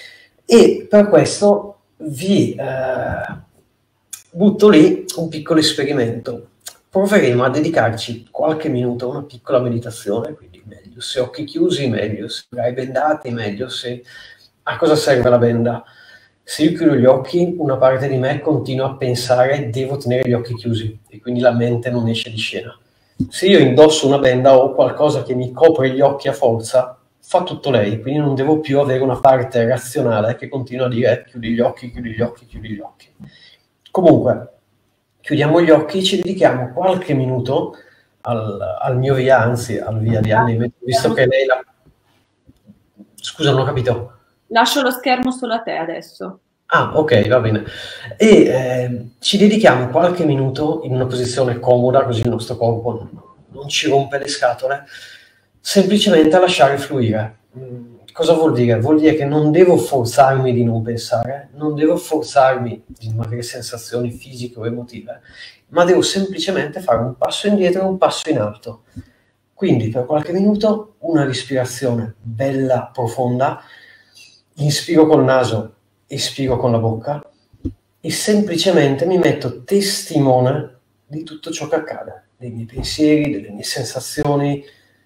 E per questo vi eh, butto lì un piccolo esperimento. Proveremo a dedicarci qualche minuto a una piccola meditazione, quindi meglio se occhi chiusi, meglio se hai bendati, meglio se... A cosa serve la benda? Se io chiudo gli occhi, una parte di me continua a pensare devo tenere gli occhi chiusi e quindi la mente non esce di scena. Se io indosso una benda o qualcosa che mi copre gli occhi a forza, fa tutto lei, quindi non devo più avere una parte razionale che continua a dire chiudi gli occhi, chiudi gli occhi, chiudi gli occhi. Comunque, chiudiamo gli occhi e ci dedichiamo qualche minuto al, al mio via, anzi al via di Annemeton, visto che lei la... Scusa, non ho capito. Lascio lo schermo solo a te adesso. Ah, ok, va bene. E eh, ci dedichiamo qualche minuto in una posizione comoda, così il nostro corpo non, non ci rompe le scatole, semplicemente a lasciare fluire. Mm, cosa vuol dire? Vuol dire che non devo forzarmi di non pensare, non devo forzarmi di non avere sensazioni fisiche o emotive, ma devo semplicemente fare un passo indietro e un passo in alto. Quindi per qualche minuto una respirazione bella, profonda, inspiro col naso, espiro con la bocca e semplicemente mi metto testimone di tutto ciò che accade, dei miei pensieri, delle mie sensazioni,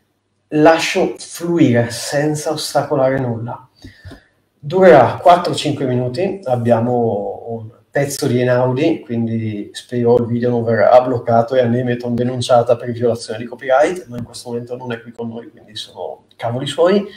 lascio fluire senza ostacolare nulla. Durerà quattro cinque minuti, abbiamo un pezzo di Einaudi, quindi spero il video non verrà bloccato e Annemeton denunciata per violazione di copyright, ma in questo momento non è qui con noi, quindi sono cavoli suoi.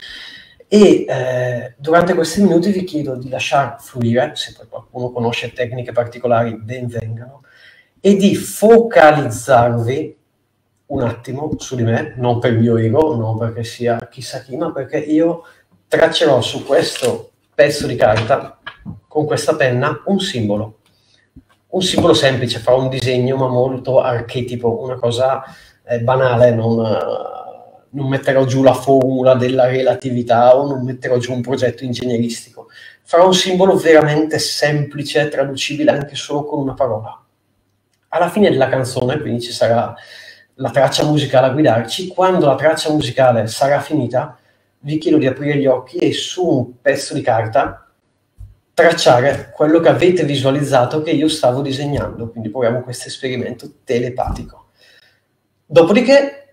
E eh, durante questi minuti vi chiedo di lasciar fluire, se poi qualcuno conosce tecniche particolari ben vengano, e di focalizzarvi un attimo su di me, non per il mio ego, non perché sia chissà chi, ma perché io traccerò su questo pezzo di carta, con questa penna, un simbolo. Un simbolo semplice, fa un disegno ma molto archetipo, una cosa eh, banale, non, uh, non metterò giù la formula della relatività o non metterò giù un progetto ingegneristico. Farò un simbolo veramente semplice, traducibile anche solo con una parola. Alla fine della canzone, quindi ci sarà la traccia musicale a guidarci. Quando la traccia musicale sarà finita, vi chiedo di aprire gli occhi e su un pezzo di carta tracciare quello che avete visualizzato che io stavo disegnando. Quindi proviamo questo esperimento telepatico. Dopodiché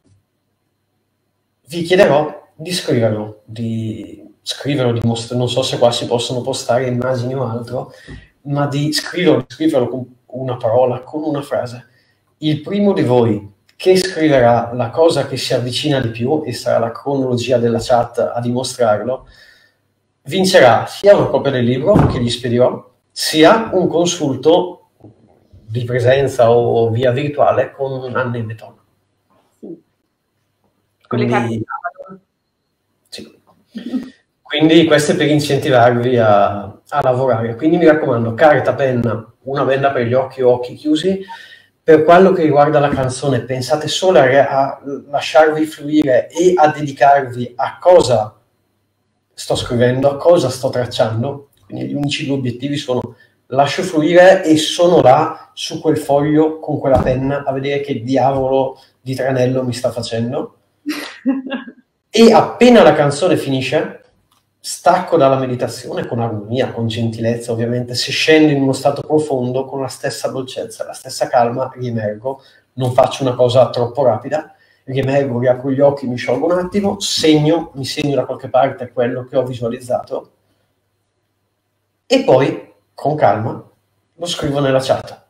vi chiederò di scriverlo, di scriverlo, di most- non so se qua si possono postare immagini o altro, ma di scriverlo, di scriverlo con una parola, con una frase. Il primo di voi che scriverà la cosa che si avvicina di più, e sarà la cronologia della chat a dimostrarlo, vincerà sia una copia del libro che gli spedirò, sia un consulto di presenza o via virtuale con Anne e Beton. Sì. Quindi, sì. Quindi questo è per incentivarvi a, a lavorare. Quindi mi raccomando, carta, penna, una benda per gli occhi o occhi chiusi. Per quello che riguarda la canzone, pensate solo a, a lasciarvi fluire e a dedicarvi a cosa sto scrivendo, a cosa sto tracciando. Quindi gli unici due obiettivi sono: lascio fluire e sono là su quel foglio con quella penna a vedere che diavolo di tranello mi sta facendo. E appena la canzone finisce, stacco dalla meditazione con armonia, con gentilezza ovviamente. Se scendo in uno stato profondo, con la stessa dolcezza, la stessa calma, riemergo. Non faccio una cosa troppo rapida, riemergo, riapro gli occhi, mi sciolgo un attimo, segno, mi segno da qualche parte quello che ho visualizzato e poi, con calma, lo scrivo nella chat.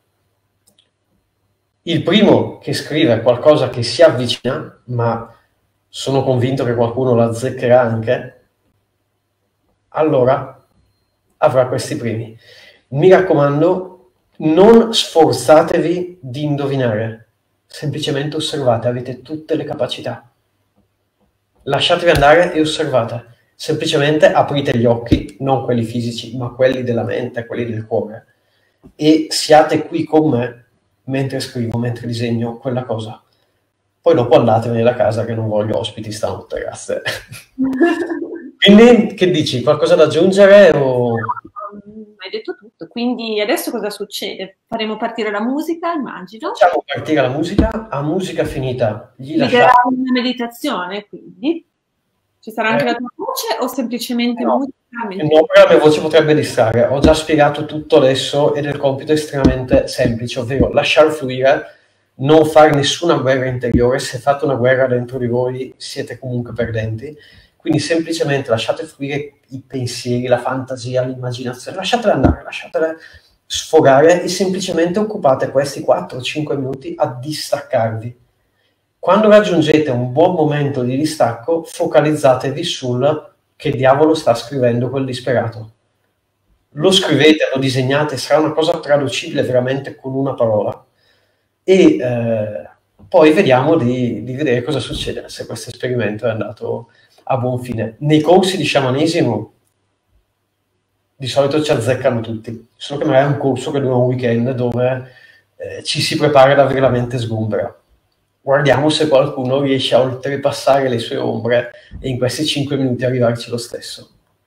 Il primo che scrive qualcosa che si avvicina, ma sono convinto che qualcuno la azzeccherà anche, allora avrà questi premi. Mi raccomando, non sforzatevi di indovinare, semplicemente osservate, avete tutte le capacità. Lasciatevi andare e osservate, semplicemente aprite gli occhi, non quelli fisici, ma quelli della mente, quelli del cuore, e siate qui con me mentre scrivo, mentre disegno quella cosa. Poi dopo andatevene da casa che non voglio ospiti stanotte, grazie. Quindi, che dici? Qualcosa da aggiungere? O... Hai detto tutto, quindi adesso cosa succede? Faremo partire la musica, immagino. Facciamo partire la musica, a musica finita gli lasciamo... lasciamo... una meditazione, quindi? Ci sarà anche eh, la tua voce o semplicemente no, musica? No, però la mia voce potrebbe distrarre. Ho già spiegato tutto adesso ed è il compito estremamente semplice, ovvero lasciar fluire, non fare nessuna guerra interiore. Se fate una guerra dentro di voi siete comunque perdenti. Quindi semplicemente lasciate fluire i pensieri, la fantasia, l'immaginazione, lasciatele andare, lasciatele sfogare e semplicemente occupate questi quattro cinque minuti a distaccarvi. Quando raggiungete un buon momento di distacco, focalizzatevi sul che diavolo sta scrivendo quel disperato. Lo scrivete, lo disegnate, sarà una cosa traducibile veramente con una parola. E eh, poi vediamo di, di vedere cosa succede, se questo esperimento è andato a buon fine. Nei corsi di sciamanesimo di solito ci azzeccano tutti, solo che magari è un corso che dura un weekend dove eh, ci si prepara ad avere la mente sgombera. Guardiamo se qualcuno riesce a oltrepassare le sue ombre e in questi cinque minuti arrivarci lo stesso.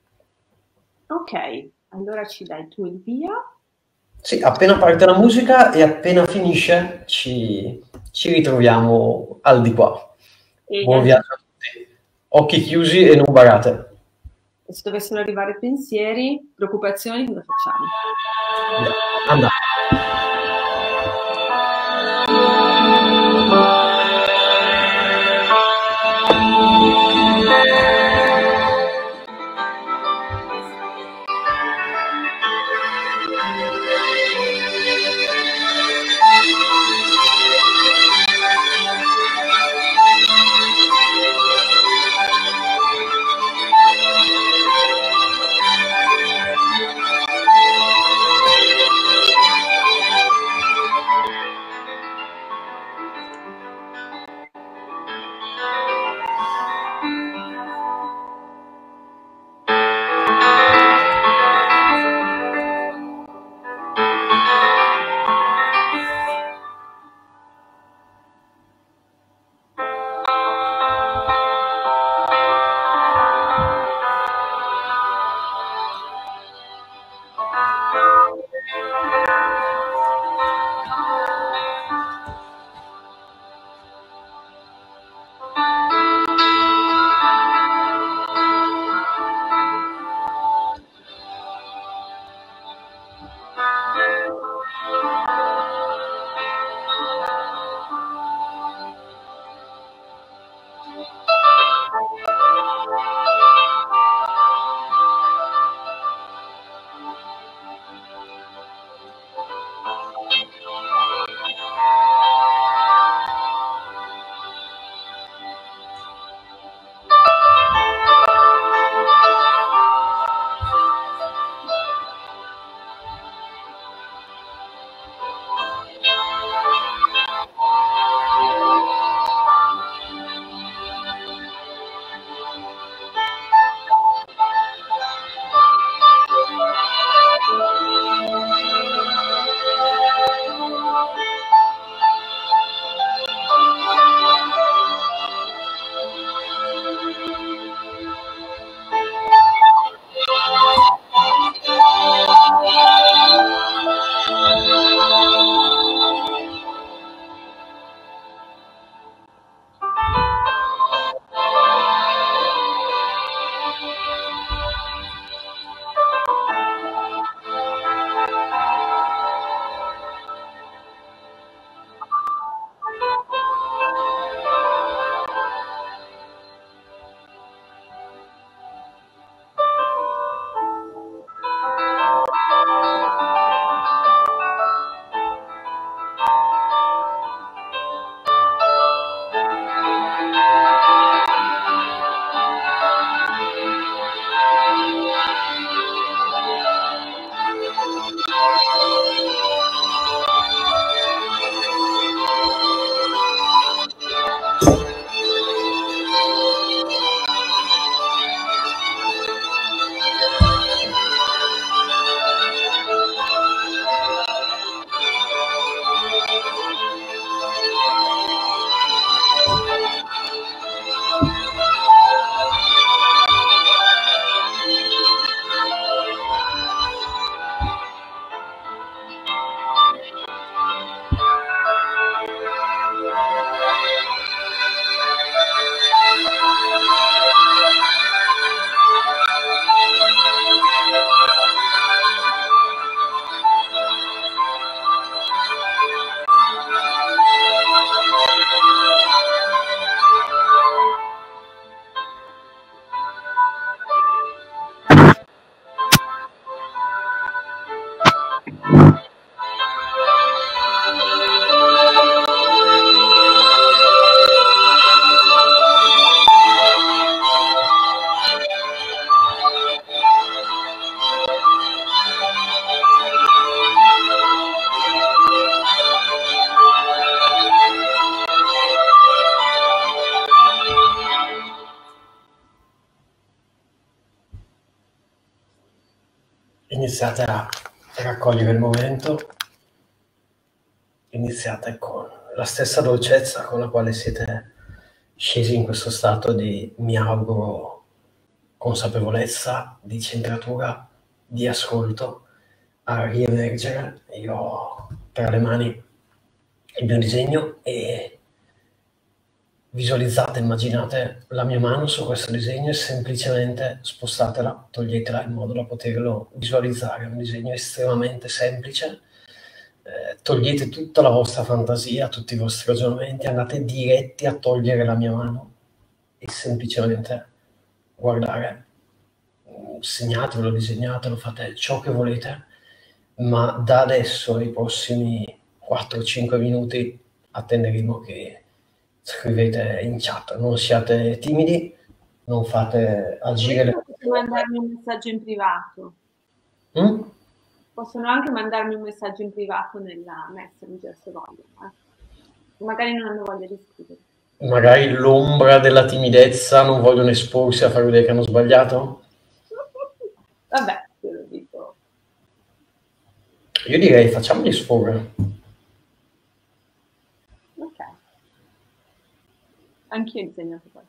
Ok, allora ci dai tu il via. Sì, appena parte la musica e appena finisce ci, ci ritroviamo al di qua. E buon viaggio a tutti. Occhi chiusi e non barate. E se dovessero arrivare pensieri, preoccupazioni, cosa facciamo? Andate. Iniziate a raccogliere il momento, iniziate con la stessa dolcezza con la quale siete scesi in questo stato di, mi auguro, consapevolezza, di centratura, di ascolto, a riemergere. Io ho tra le mani il mio disegno e visualizzate, immaginate la mia mano su questo disegno e semplicemente spostatela, toglietela in modo da poterlo visualizzare. È un disegno estremamente semplice. Eh, togliete tutta la vostra fantasia, tutti i vostri ragionamenti, andate diretti a togliere la mia mano e semplicemente guardare. Segnatelo, disegnatelo, fate ciò che volete, ma da adesso ai prossimi quattro cinque minuti attenderemo che scrivete in chat, non siate timidi, non fate agire le cose. Possono mandarmi un messaggio in privato. Mm? Possono anche mandarmi un messaggio in privato nella Messenger se vogliono. Eh. Magari non hanno voglia di scrivere. Magari l'ombra della timidezza, non vogliono esporsi a far vedere che hanno sbagliato? Vabbè, te lo dico. Io direi facciamoli esporre. Ok. Anch'io ho disegnato qualcosa.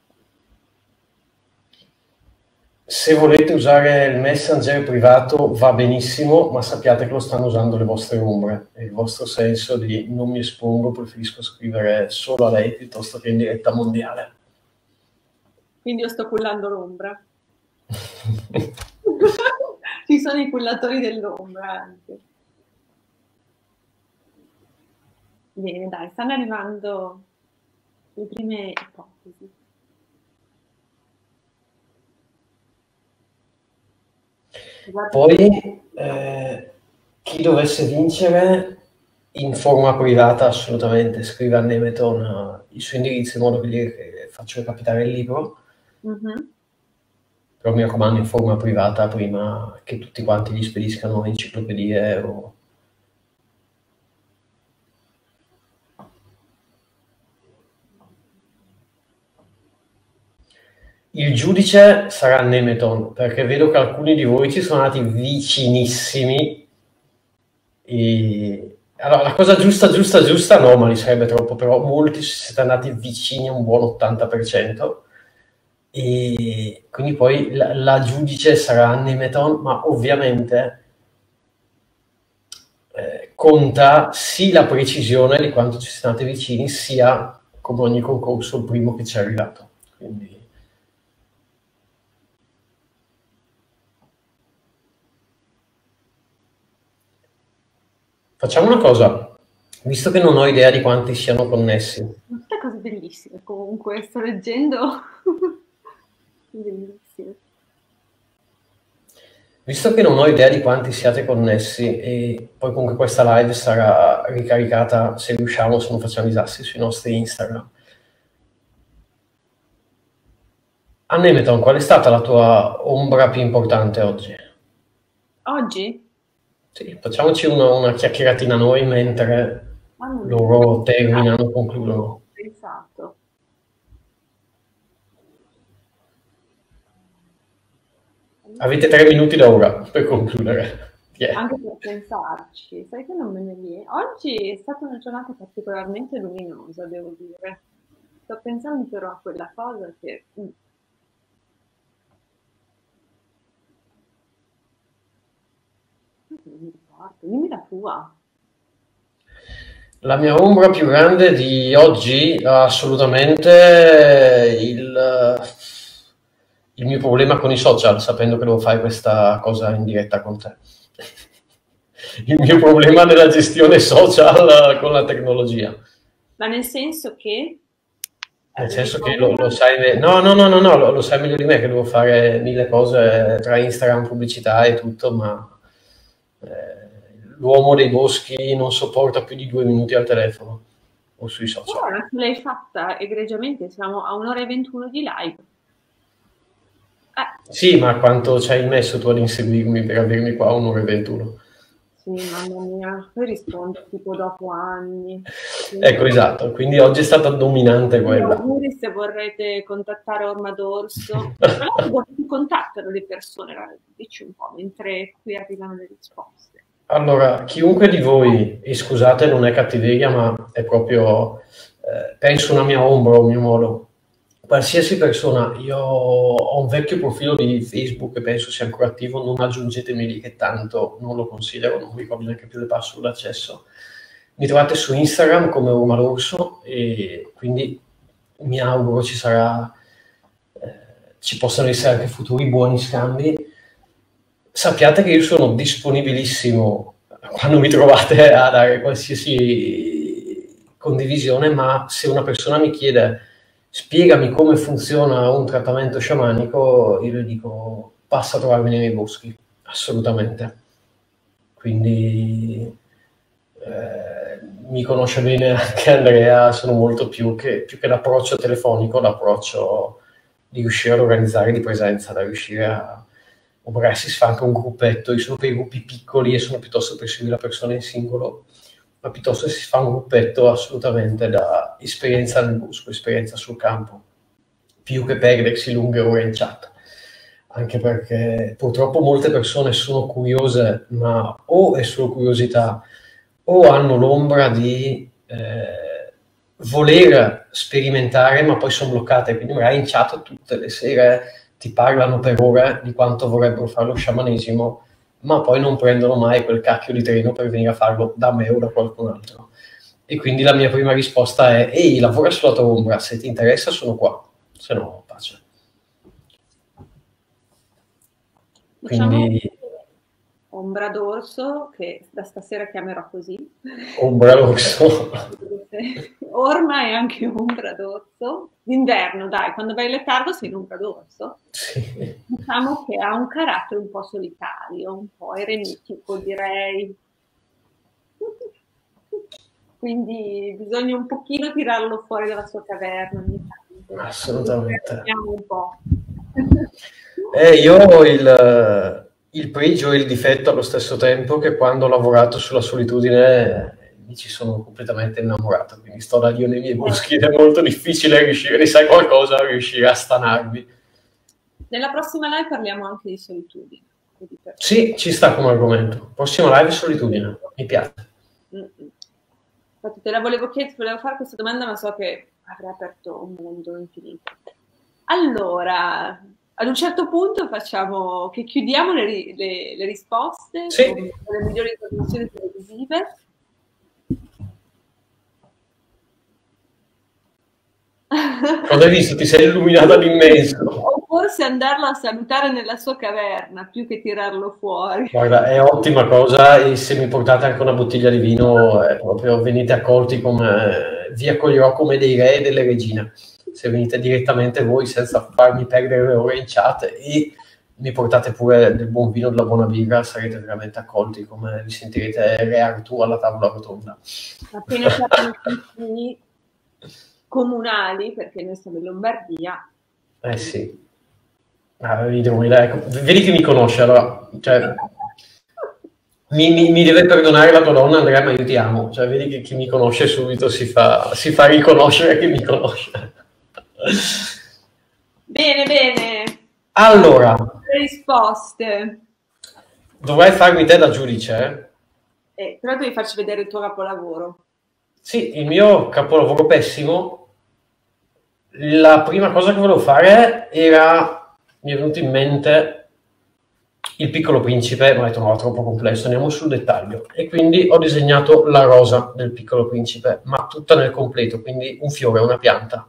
Se volete usare il Messenger privato va benissimo, ma sappiate che lo stanno usando le vostre ombre e il vostro senso di non mi espongo, preferisco scrivere solo a lei piuttosto che in diretta mondiale. Quindi io sto cullando l'ombra. Ci sono i cullatori dell'ombra anche. Bene, dai, stanno arrivando le prime ipotesi. Poi eh, chi dovesse vincere in forma privata assolutamente scrive a Nemeton il suo indirizzo in modo che gli faccio capitare il libro. Mm-hmm. Però mi raccomando in forma privata prima che tutti quanti gli spediscano enciclopedie o... Il giudice sarà Nemeton, perché vedo che alcuni di voi ci sono andati vicinissimi. E... Allora, la cosa giusta, giusta, giusta, no, ma li sarebbe troppo, però molti siete andati vicini a un buon ottanta per cento. E quindi poi la, la giudice sarà Nemeton, ma ovviamente eh, conta sì la precisione di quanto ci siete andati vicini, sia, come ogni concorso, il primo che ci è arrivato. Quindi... Facciamo una cosa, visto che non ho idea di quanti siano connessi. Tutte cose bellissime, comunque, sto leggendo. Bellissime. Visto che non ho idea di quanti siate connessi, e poi comunque questa live sarà ricaricata, se riusciamo, se non facciamo disastri, sui nostri Instagram. A Nemeton, qual è stata la tua ombra più importante oggi? Oggi? Sì, facciamoci una, una chiacchieratina noi mentre ah, loro terminano, concludono. Pensato. Avete tre minuti da ora per concludere. Yeah. Anche per pensarci, sai che non me ne viene. Oggi è stata una giornata particolarmente luminosa, devo dire. Sto pensando però a quella cosa che... Mm. Non mi ricordo, dimmi la tua. La mia ombra più grande di oggi, assolutamente il, il mio problema con i social, sapendo che devo fare questa cosa in diretta con te. Il mio problema nella gestione social con la tecnologia. Ma nel senso che? Nel senso che lo, lo sai me- no, no, no, no, no, lo, lo sai meglio di me che devo fare mille cose tra Instagram, pubblicità e tutto, ma eh, l'uomo dei boschi non sopporta più di due minuti al telefono o sui social. Ora l'hai fatta egregiamente, siamo a un'ora e ventuno di live. Eh. Sì, ma quanto ci hai messo tu ad inseguirmi per avermi qua a un'ora e ventuno? Sì, mamma mia, poi rispondo tipo dopo anni. Quindi... Ecco, esatto, quindi oggi è stata dominante quella. Auguri se vorrete contattare Orma d'Orso. Come contattano le persone? Dici un po', mentre qui arrivano le risposte. Allora, chiunque di voi, e scusate non è cattiveria, ma è proprio, eh, penso una mia ombra, un mio modo. Qualsiasi persona, io ho un vecchio profilo di Facebook che penso sia ancora attivo, non aggiungetemi lì che tanto non lo considero, non mi ricordo neanche più le password d'accesso. Mi trovate su Instagram come Orma d'Orso e quindi mi auguro ci sarà, eh, ci possano essere anche futuri buoni scambi. Sappiate che io sono disponibilissimo quando mi trovate a dare qualsiasi condivisione, ma se una persona mi chiede spiegami come funziona un trattamento sciamanico, io le dico passa a trovarmi nei miei boschi, assolutamente. Quindi eh, mi conosce bene anche Andrea, sono molto più che, più che l'approccio telefonico, l'approccio di riuscire ad organizzare di presenza, da riuscire a... o magari si fa anche un gruppetto, io sono per i gruppi piccoli e sono piuttosto per seguire la persona in singolo, ma piuttosto si fa un gruppetto assolutamente da esperienza nel bosco, esperienza sul campo, più che perdersi lunghe ore in chat, anche perché purtroppo molte persone sono curiose, ma o è solo curiosità, o hanno l'ombra di eh, voler sperimentare, ma poi sono bloccate, quindi magari in chat tutte le sere ti parlano per ore di quanto vorrebbero fare lo sciamanesimo, ma poi non prendono mai quel cacchio di treno per venire a farlo da me o da qualcun altro. E quindi la mia prima risposta è: ehi, lavora sulla tua ombra, se ti interessa sono qua, se no pace. Quindi diciamo Ombra d'Orso, che da stasera chiamerò così. Ombra d'Orso. forse. Orma è anche ombra d'orso. D'inverno, dai, quando vai in letargo sei in ombra d'orso. Sì. Diciamo che ha un carattere un po' solitario, un po' eremitico, direi. Quindi bisogna un pochino tirarlo fuori dalla sua caverna ogni tanto. Assolutamente. Un po'. Eh, io ho il, il pregio e il difetto allo stesso tempo che quando ho lavorato sulla solitudine mi ci sono completamente innamorato, quindi sto da Dio nei miei boschi ed è molto difficile riuscire, ne sai qualcosa, riuscire a stanarvi. Nella prossima live parliamo anche di solitudine. Sì, ci sta come argomento. Prossima live solitudine, mi piace. Mm-mm. Infatti te la volevo chiedere, volevo fare questa domanda, ma so che avrei aperto un mondo infinito. Allora, ad un certo punto facciamo che chiudiamo le, le, le risposte sì. con le migliori trasmissioni televisive. Cosa hai visto? Ti sei illuminata d'immenso. O forse andarlo a salutare nella sua caverna più che tirarlo fuori. Guarda, è ottima cosa e se mi portate anche una bottiglia di vino è proprio venite accolti come vi accoglierò come dei re e delle regine. Se venite direttamente voi senza farmi perdere le ore in chat e mi portate pure del buon vino, della buona birra, sarete veramente accolti come vi sentirete Re Artù alla tavola rotonda. Appena siamo i comunali, perché noi siamo in Lombardia. Eh sì. Ah, vedi, ecco, vedi che mi conosce, allora, cioè, mi, mi, mi deve perdonare la tua donna, Andrea, ma io ti amo. Cioè, vedi che chi mi conosce subito si fa, si fa riconoscere che mi conosce. Bene, bene. Allora, le risposte. Dovrai farmi te da giudice? Eh, però devi farci vedere il tuo capolavoro. Sì, il mio capolavoro pessimo. La prima cosa che volevo fare era, mi è venuto in mente Il Piccolo Principe, ma ho detto no, è troppo complesso, andiamo sul dettaglio. E quindi ho disegnato la rosa del Piccolo Principe, ma tutta nel completo, quindi un fiore, una pianta.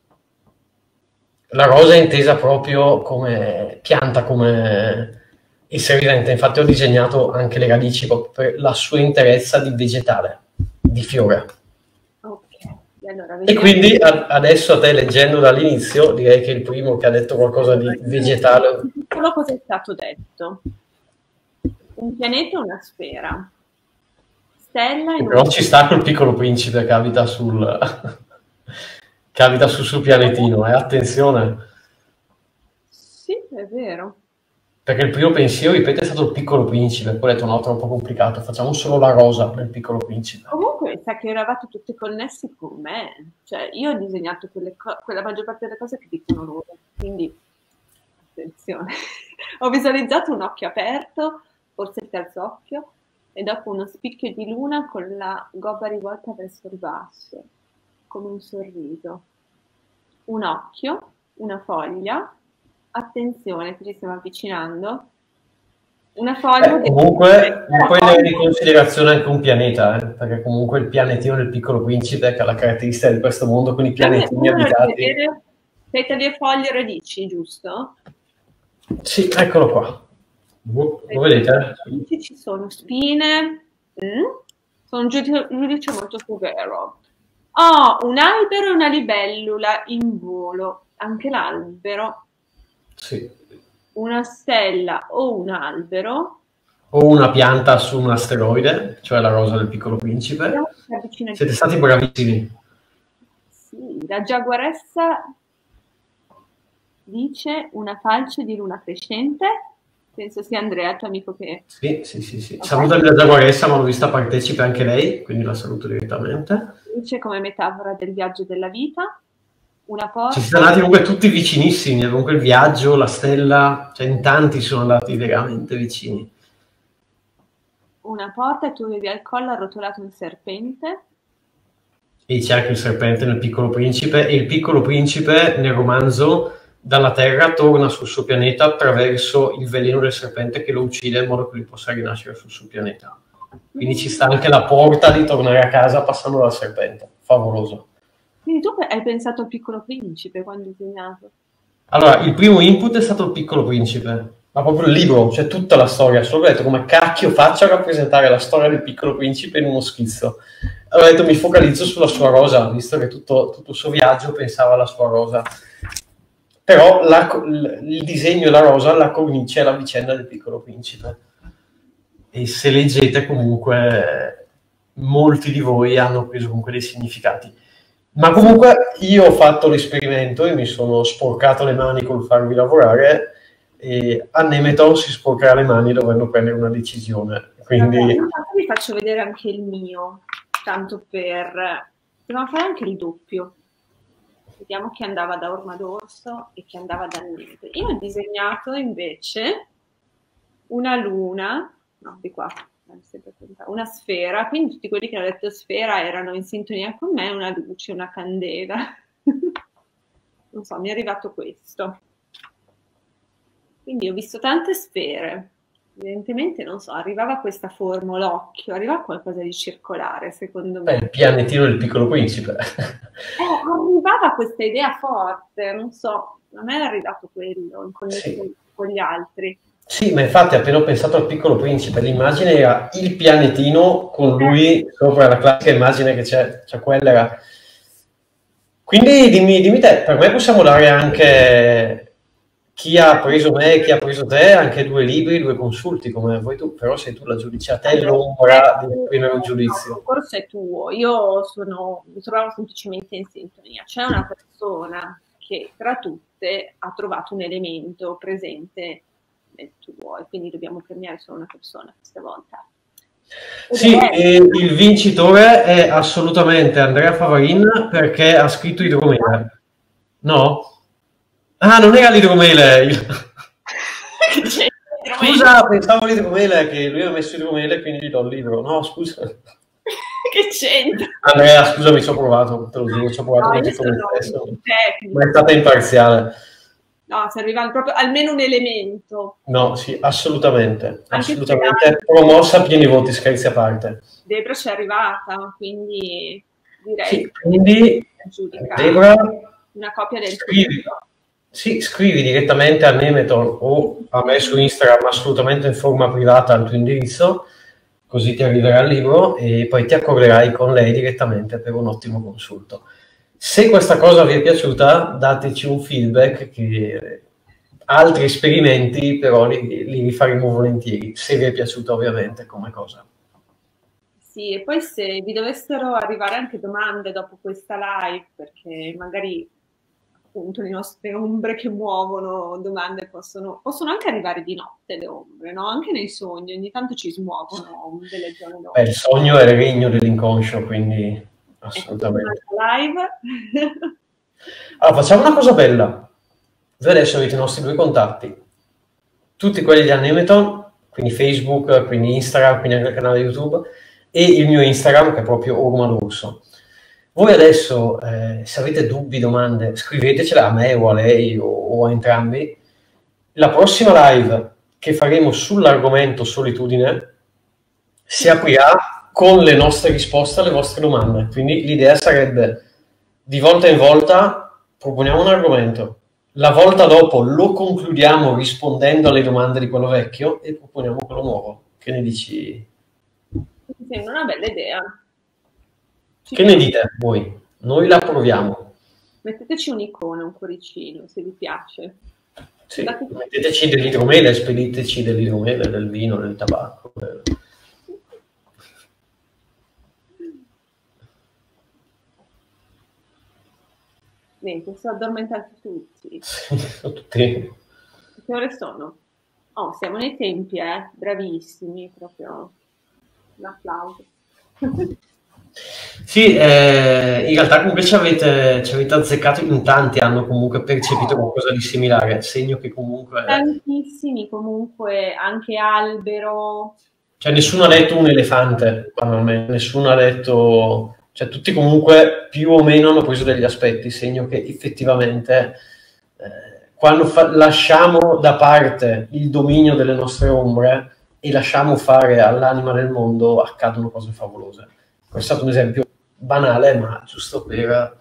La rosa è intesa proprio come pianta, come essere vivente, infatti ho disegnato anche le radici proprio per la sua interezza di vegetale, di fiore. Ok, allora, e quindi a, adesso a te, leggendo dall'inizio, direi che il primo che ha detto qualcosa di vegetale... Solo cosa è stato detto? Un pianeta o una sfera? Stella in Però un... ci sta col Piccolo Principe che abita sul... che abita sul suo pianetino, eh? Attenzione. Sì, è vero. Perché il primo pensiero, ripeto, è stato il Piccolo Principe, poi ho detto no, troppo complicato, facciamo solo la rosa del Piccolo Principe. Comunque, sa che eravate tutti connessi con me, cioè io ho disegnato quelle quella maggior parte delle cose che dicono loro, quindi attenzione. Ho visualizzato un occhio aperto, forse il terzo occhio, e dopo uno spicchio di luna con la gobba rivolta verso il basso, come un sorriso. Un occhio, una foglia, attenzione, qui ci stiamo avvicinando, una foglia... Eh, comunque, non puoi avere in considerazione anche un pianeta, eh? Perché comunque il pianetino del Piccolo Principe, che ha la caratteristica di questo mondo con i pianetini abitati... Petali e foglie radici, giusto? Sì, eccolo qua. Lo vedete? Ci sono spine, mm? Sono un giudice molto severo. Oh, un albero e una libellula in volo, anche l'albero. Sì. Una stella o un albero. O una pianta su un asteroide, cioè la rosa del Piccolo Principe. Siete stati bravissimi. Sì, la giaguaressa dice una falce di luna crescente. Penso sia Andrea, il tuo amico che... Sì, sì, sì, sì. Okay. Salutami la giaguaressa, ma l'ho vista partecipe anche lei, quindi la saluto direttamente. Dice come metafora del viaggio della vita. Una porta... Ci siamo andati comunque tutti vicinissimi, comunque il viaggio, la stella, cioè in tanti sono andati veramente vicini. Una porta e tu avevi al collo arrotolato un serpente. E c'è anche il serpente nel Piccolo Principe, e il Piccolo Principe nel romanzo dalla Terra torna sul suo pianeta attraverso il veleno del serpente che lo uccide in modo che lui possa rinascere sul suo pianeta. Quindi ci sta anche la porta di tornare a casa passando dal serpente. Favoloso. Quindi tu hai pensato al Piccolo Principe quando hai disegnato? Allora, il primo input è stato il Piccolo Principe. ma proprio il libro, cioè tutta la storia. Solo ho detto come cacchio faccio a rappresentare la storia del Piccolo Principe in uno schizzo. Allora ho detto mi focalizzo sulla sua rosa, visto che tutto, tutto il suo viaggio pensava alla sua rosa. Però la, il disegno e la rosa, la cornice è la vicenda del Piccolo Principe. E se leggete comunque molti di voi hanno preso comunque dei significati. Ma comunque io ho fatto l'esperimento e mi sono sporcato le mani col farvi lavorare, e a Nemeton si sporcherà le mani dovendo prendere una decisione. Quindi... Vabbè, vi faccio vedere anche il mio, tanto per... Dobbiamo fare anche il doppio. Vediamo chi andava da Orma d'Orso e chi andava da Neve. Io ho disegnato invece una luna, no, di qua, una sfera, quindi tutti quelli che hanno detto sfera erano in sintonia con me, una luce, una candela. Non so, mi è arrivato questo. Quindi ho visto tante sfere. Evidentemente, non so, arrivava questa forma, l'occhio, arriva qualcosa di circolare, secondo me. Beh, il pianetino del Piccolo Principe. Eh, arrivava questa idea forte, non so, a me è arrivato quello, in connessione sì. con gli altri. Sì, ma infatti appena ho pensato al Piccolo Principe, l'immagine era il pianetino con lui sopra, la classica immagine che c'è, cioè quella era... Quindi dimmi, dimmi te, per me possiamo dare anche... Chi ha preso me, chi ha preso te, anche due libri, due consulti, come vuoi tu, però sei tu la giudice, a te l'ombra di esprimere un giudizio. No, forse è tuo, io sono, mi trovavo semplicemente in sintonia. C'è una persona che tra tutte ha trovato un elemento presente nel tuo, e quindi dobbiamo premiare solo una persona questa volta. Sì, e il vincitore è assolutamente Andrea Favarin, perché ha scritto Idromele. No? Ah, non era l'idromele. Scusa, pensavo l'idromele, che lui ha messo idromele, quindi gli do il libro. No, scusa. Che c'entra? Andrea, scusa, mi ci ho provato, te lo giuro, ci ho provato no, con tutto me stesso. Tecnico. Ma è stata imparziale. No, serviva proprio almeno un elemento. No, sì, assolutamente. Anche assolutamente. Promossa a pieni voti, scherzi a parte. Debra ci è arrivata, quindi direi sì, quindi Debra, una copia del scrivi, sì, scrivi direttamente a Nemeton o a me su Instagram, assolutamente in forma privata al tuo indirizzo, così ti arriverà il libro e poi ti accorderai con lei direttamente per un ottimo consulto. Se questa cosa vi è piaciuta, dateci un feedback, che altri esperimenti però li, li rifaremo volentieri, se vi è piaciuta ovviamente come cosa. Sì, e poi se vi dovessero arrivare anche domande dopo questa live, perché magari appunto le nostre ombre che muovono domande possono, possono anche arrivare di notte, le ombre, no? Anche nei sogni, ogni tanto ci smuovono delle zone d'ombra. Beh, il sogno è il regno dell'inconscio, quindi assolutamente. Live. Allora, facciamo una cosa bella. Voi adesso avete i nostri due contatti, tutti quelli di Nemeton, quindi Facebook, quindi Instagram, quindi anche il canale YouTube, e il mio Instagram che è proprio Orma d'Orso. Voi adesso, eh, se avete dubbi, domande, scrivetecela a me o a lei o, o a entrambi. La prossima live che faremo sull'argomento solitudine si aprirà con le nostre risposte alle vostre domande. Quindi l'idea sarebbe, di volta in volta, proponiamo un argomento. La volta dopo lo concludiamo rispondendo alle domande di quello vecchio e proponiamo quello nuovo. Che ne dici? Mi sembra una bella idea. Ci che ne dite voi? Noi la proviamo. Metteteci un'icona, un cuoricino, se vi piace. Sì, metteteci dell'idromele, spediteci dell'idromele, del vino, del tabacco. Niente, sono addormentati tutti. Sono tutti. Che ore sono? Oh, siamo nei tempi, eh? Bravissimi, proprio un applauso. Sì, eh, in realtà comunque ci avete, ci avete azzeccato, in tanti hanno comunque percepito qualcosa di similare, segno che comunque... Tantissimi comunque, anche albero. Cioè nessuno ha detto un elefante, nessuno ha detto... Cioè tutti comunque più o meno hanno preso degli aspetti, segno che effettivamente eh, quando fa- lasciamo da parte il dominio delle nostre ombre e lasciamo fare all'anima del mondo, accadono cose favolose. Questo è stato un esempio banale, ma giusto per,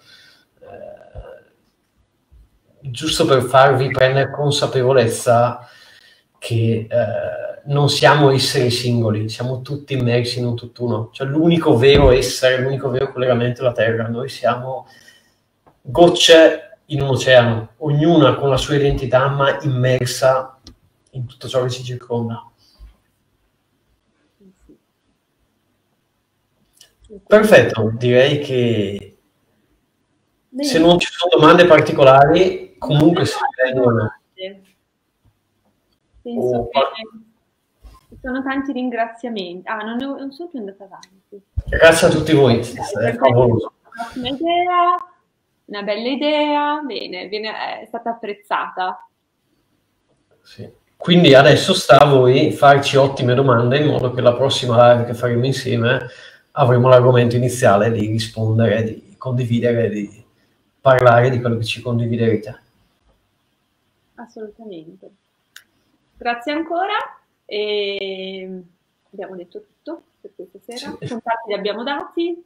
eh, giusto per farvi prendere consapevolezza che eh, non siamo esseri singoli, siamo tutti immersi in un tutt'uno, cioè l'unico vero essere, l'unico vero collegamento è la Terra, noi siamo gocce in un oceano, ognuna con la sua identità ma immersa in tutto ciò che ci circonda. Perfetto, direi che bene, se non ci sono domande particolari, comunque si vengono. Penso oh, che ci sono tanti ringraziamenti. Ah, non, ho, non sono più andata avanti. Grazie a tutti voi, è favoloso. Una idea, una bella idea, bene, viene, è stata apprezzata. Sì. Quindi adesso sta a voi farci ottime domande in modo che la prossima live che faremo insieme avremo l'argomento iniziale di rispondere, di condividere, di parlare di quello che ci condividerete. Assolutamente. Grazie ancora e abbiamo detto tutto per questa sera. I contatti li abbiamo dati.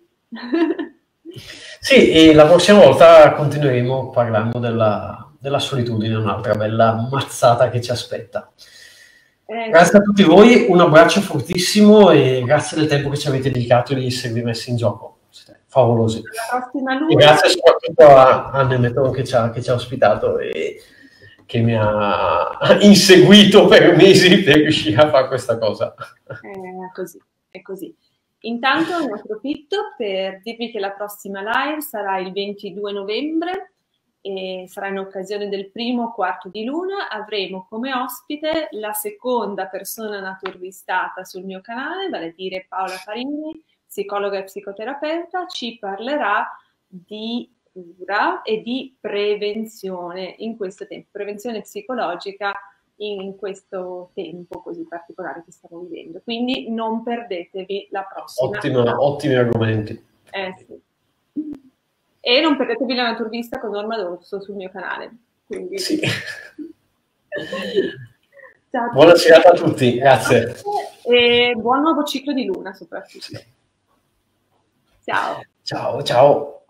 Sì, e la prossima volta continueremo parlando della, della solitudine, un'altra bella mazzata che ci aspetta. Eh, grazie a tutti voi, un abbraccio fortissimo e grazie del tempo che ci avete dedicato di esservi messi in gioco. Siete favolosi. E grazie soprattutto a, a Nemeton che ci ha, che ci ha ospitato e che mi ha inseguito per mesi per riuscire a fare questa cosa. È così, è così. Intanto ne approfitto per dirvi che la prossima live sarà il ventidue novembre e sarà in occasione del primo quarto di luna. Avremo come ospite la seconda persona naturvistata sul mio canale, vale a dire Paola Farini, psicologa e psicoterapeuta. Ci parlerà di cura e di prevenzione in questo tempo, prevenzione psicologica in questo tempo così particolare che stiamo vivendo. Quindi non perdetevi la prossima. Ottimo, ottimi argomenti. Eh, sì. E non perdetevi la naturvista con Norma D'Orso sul mio canale. Quindi... Sì. Ciao a buona serata a tutti, grazie. E buon nuovo ciclo di luna soprattutto. Sì. Ciao. Ciao, ciao.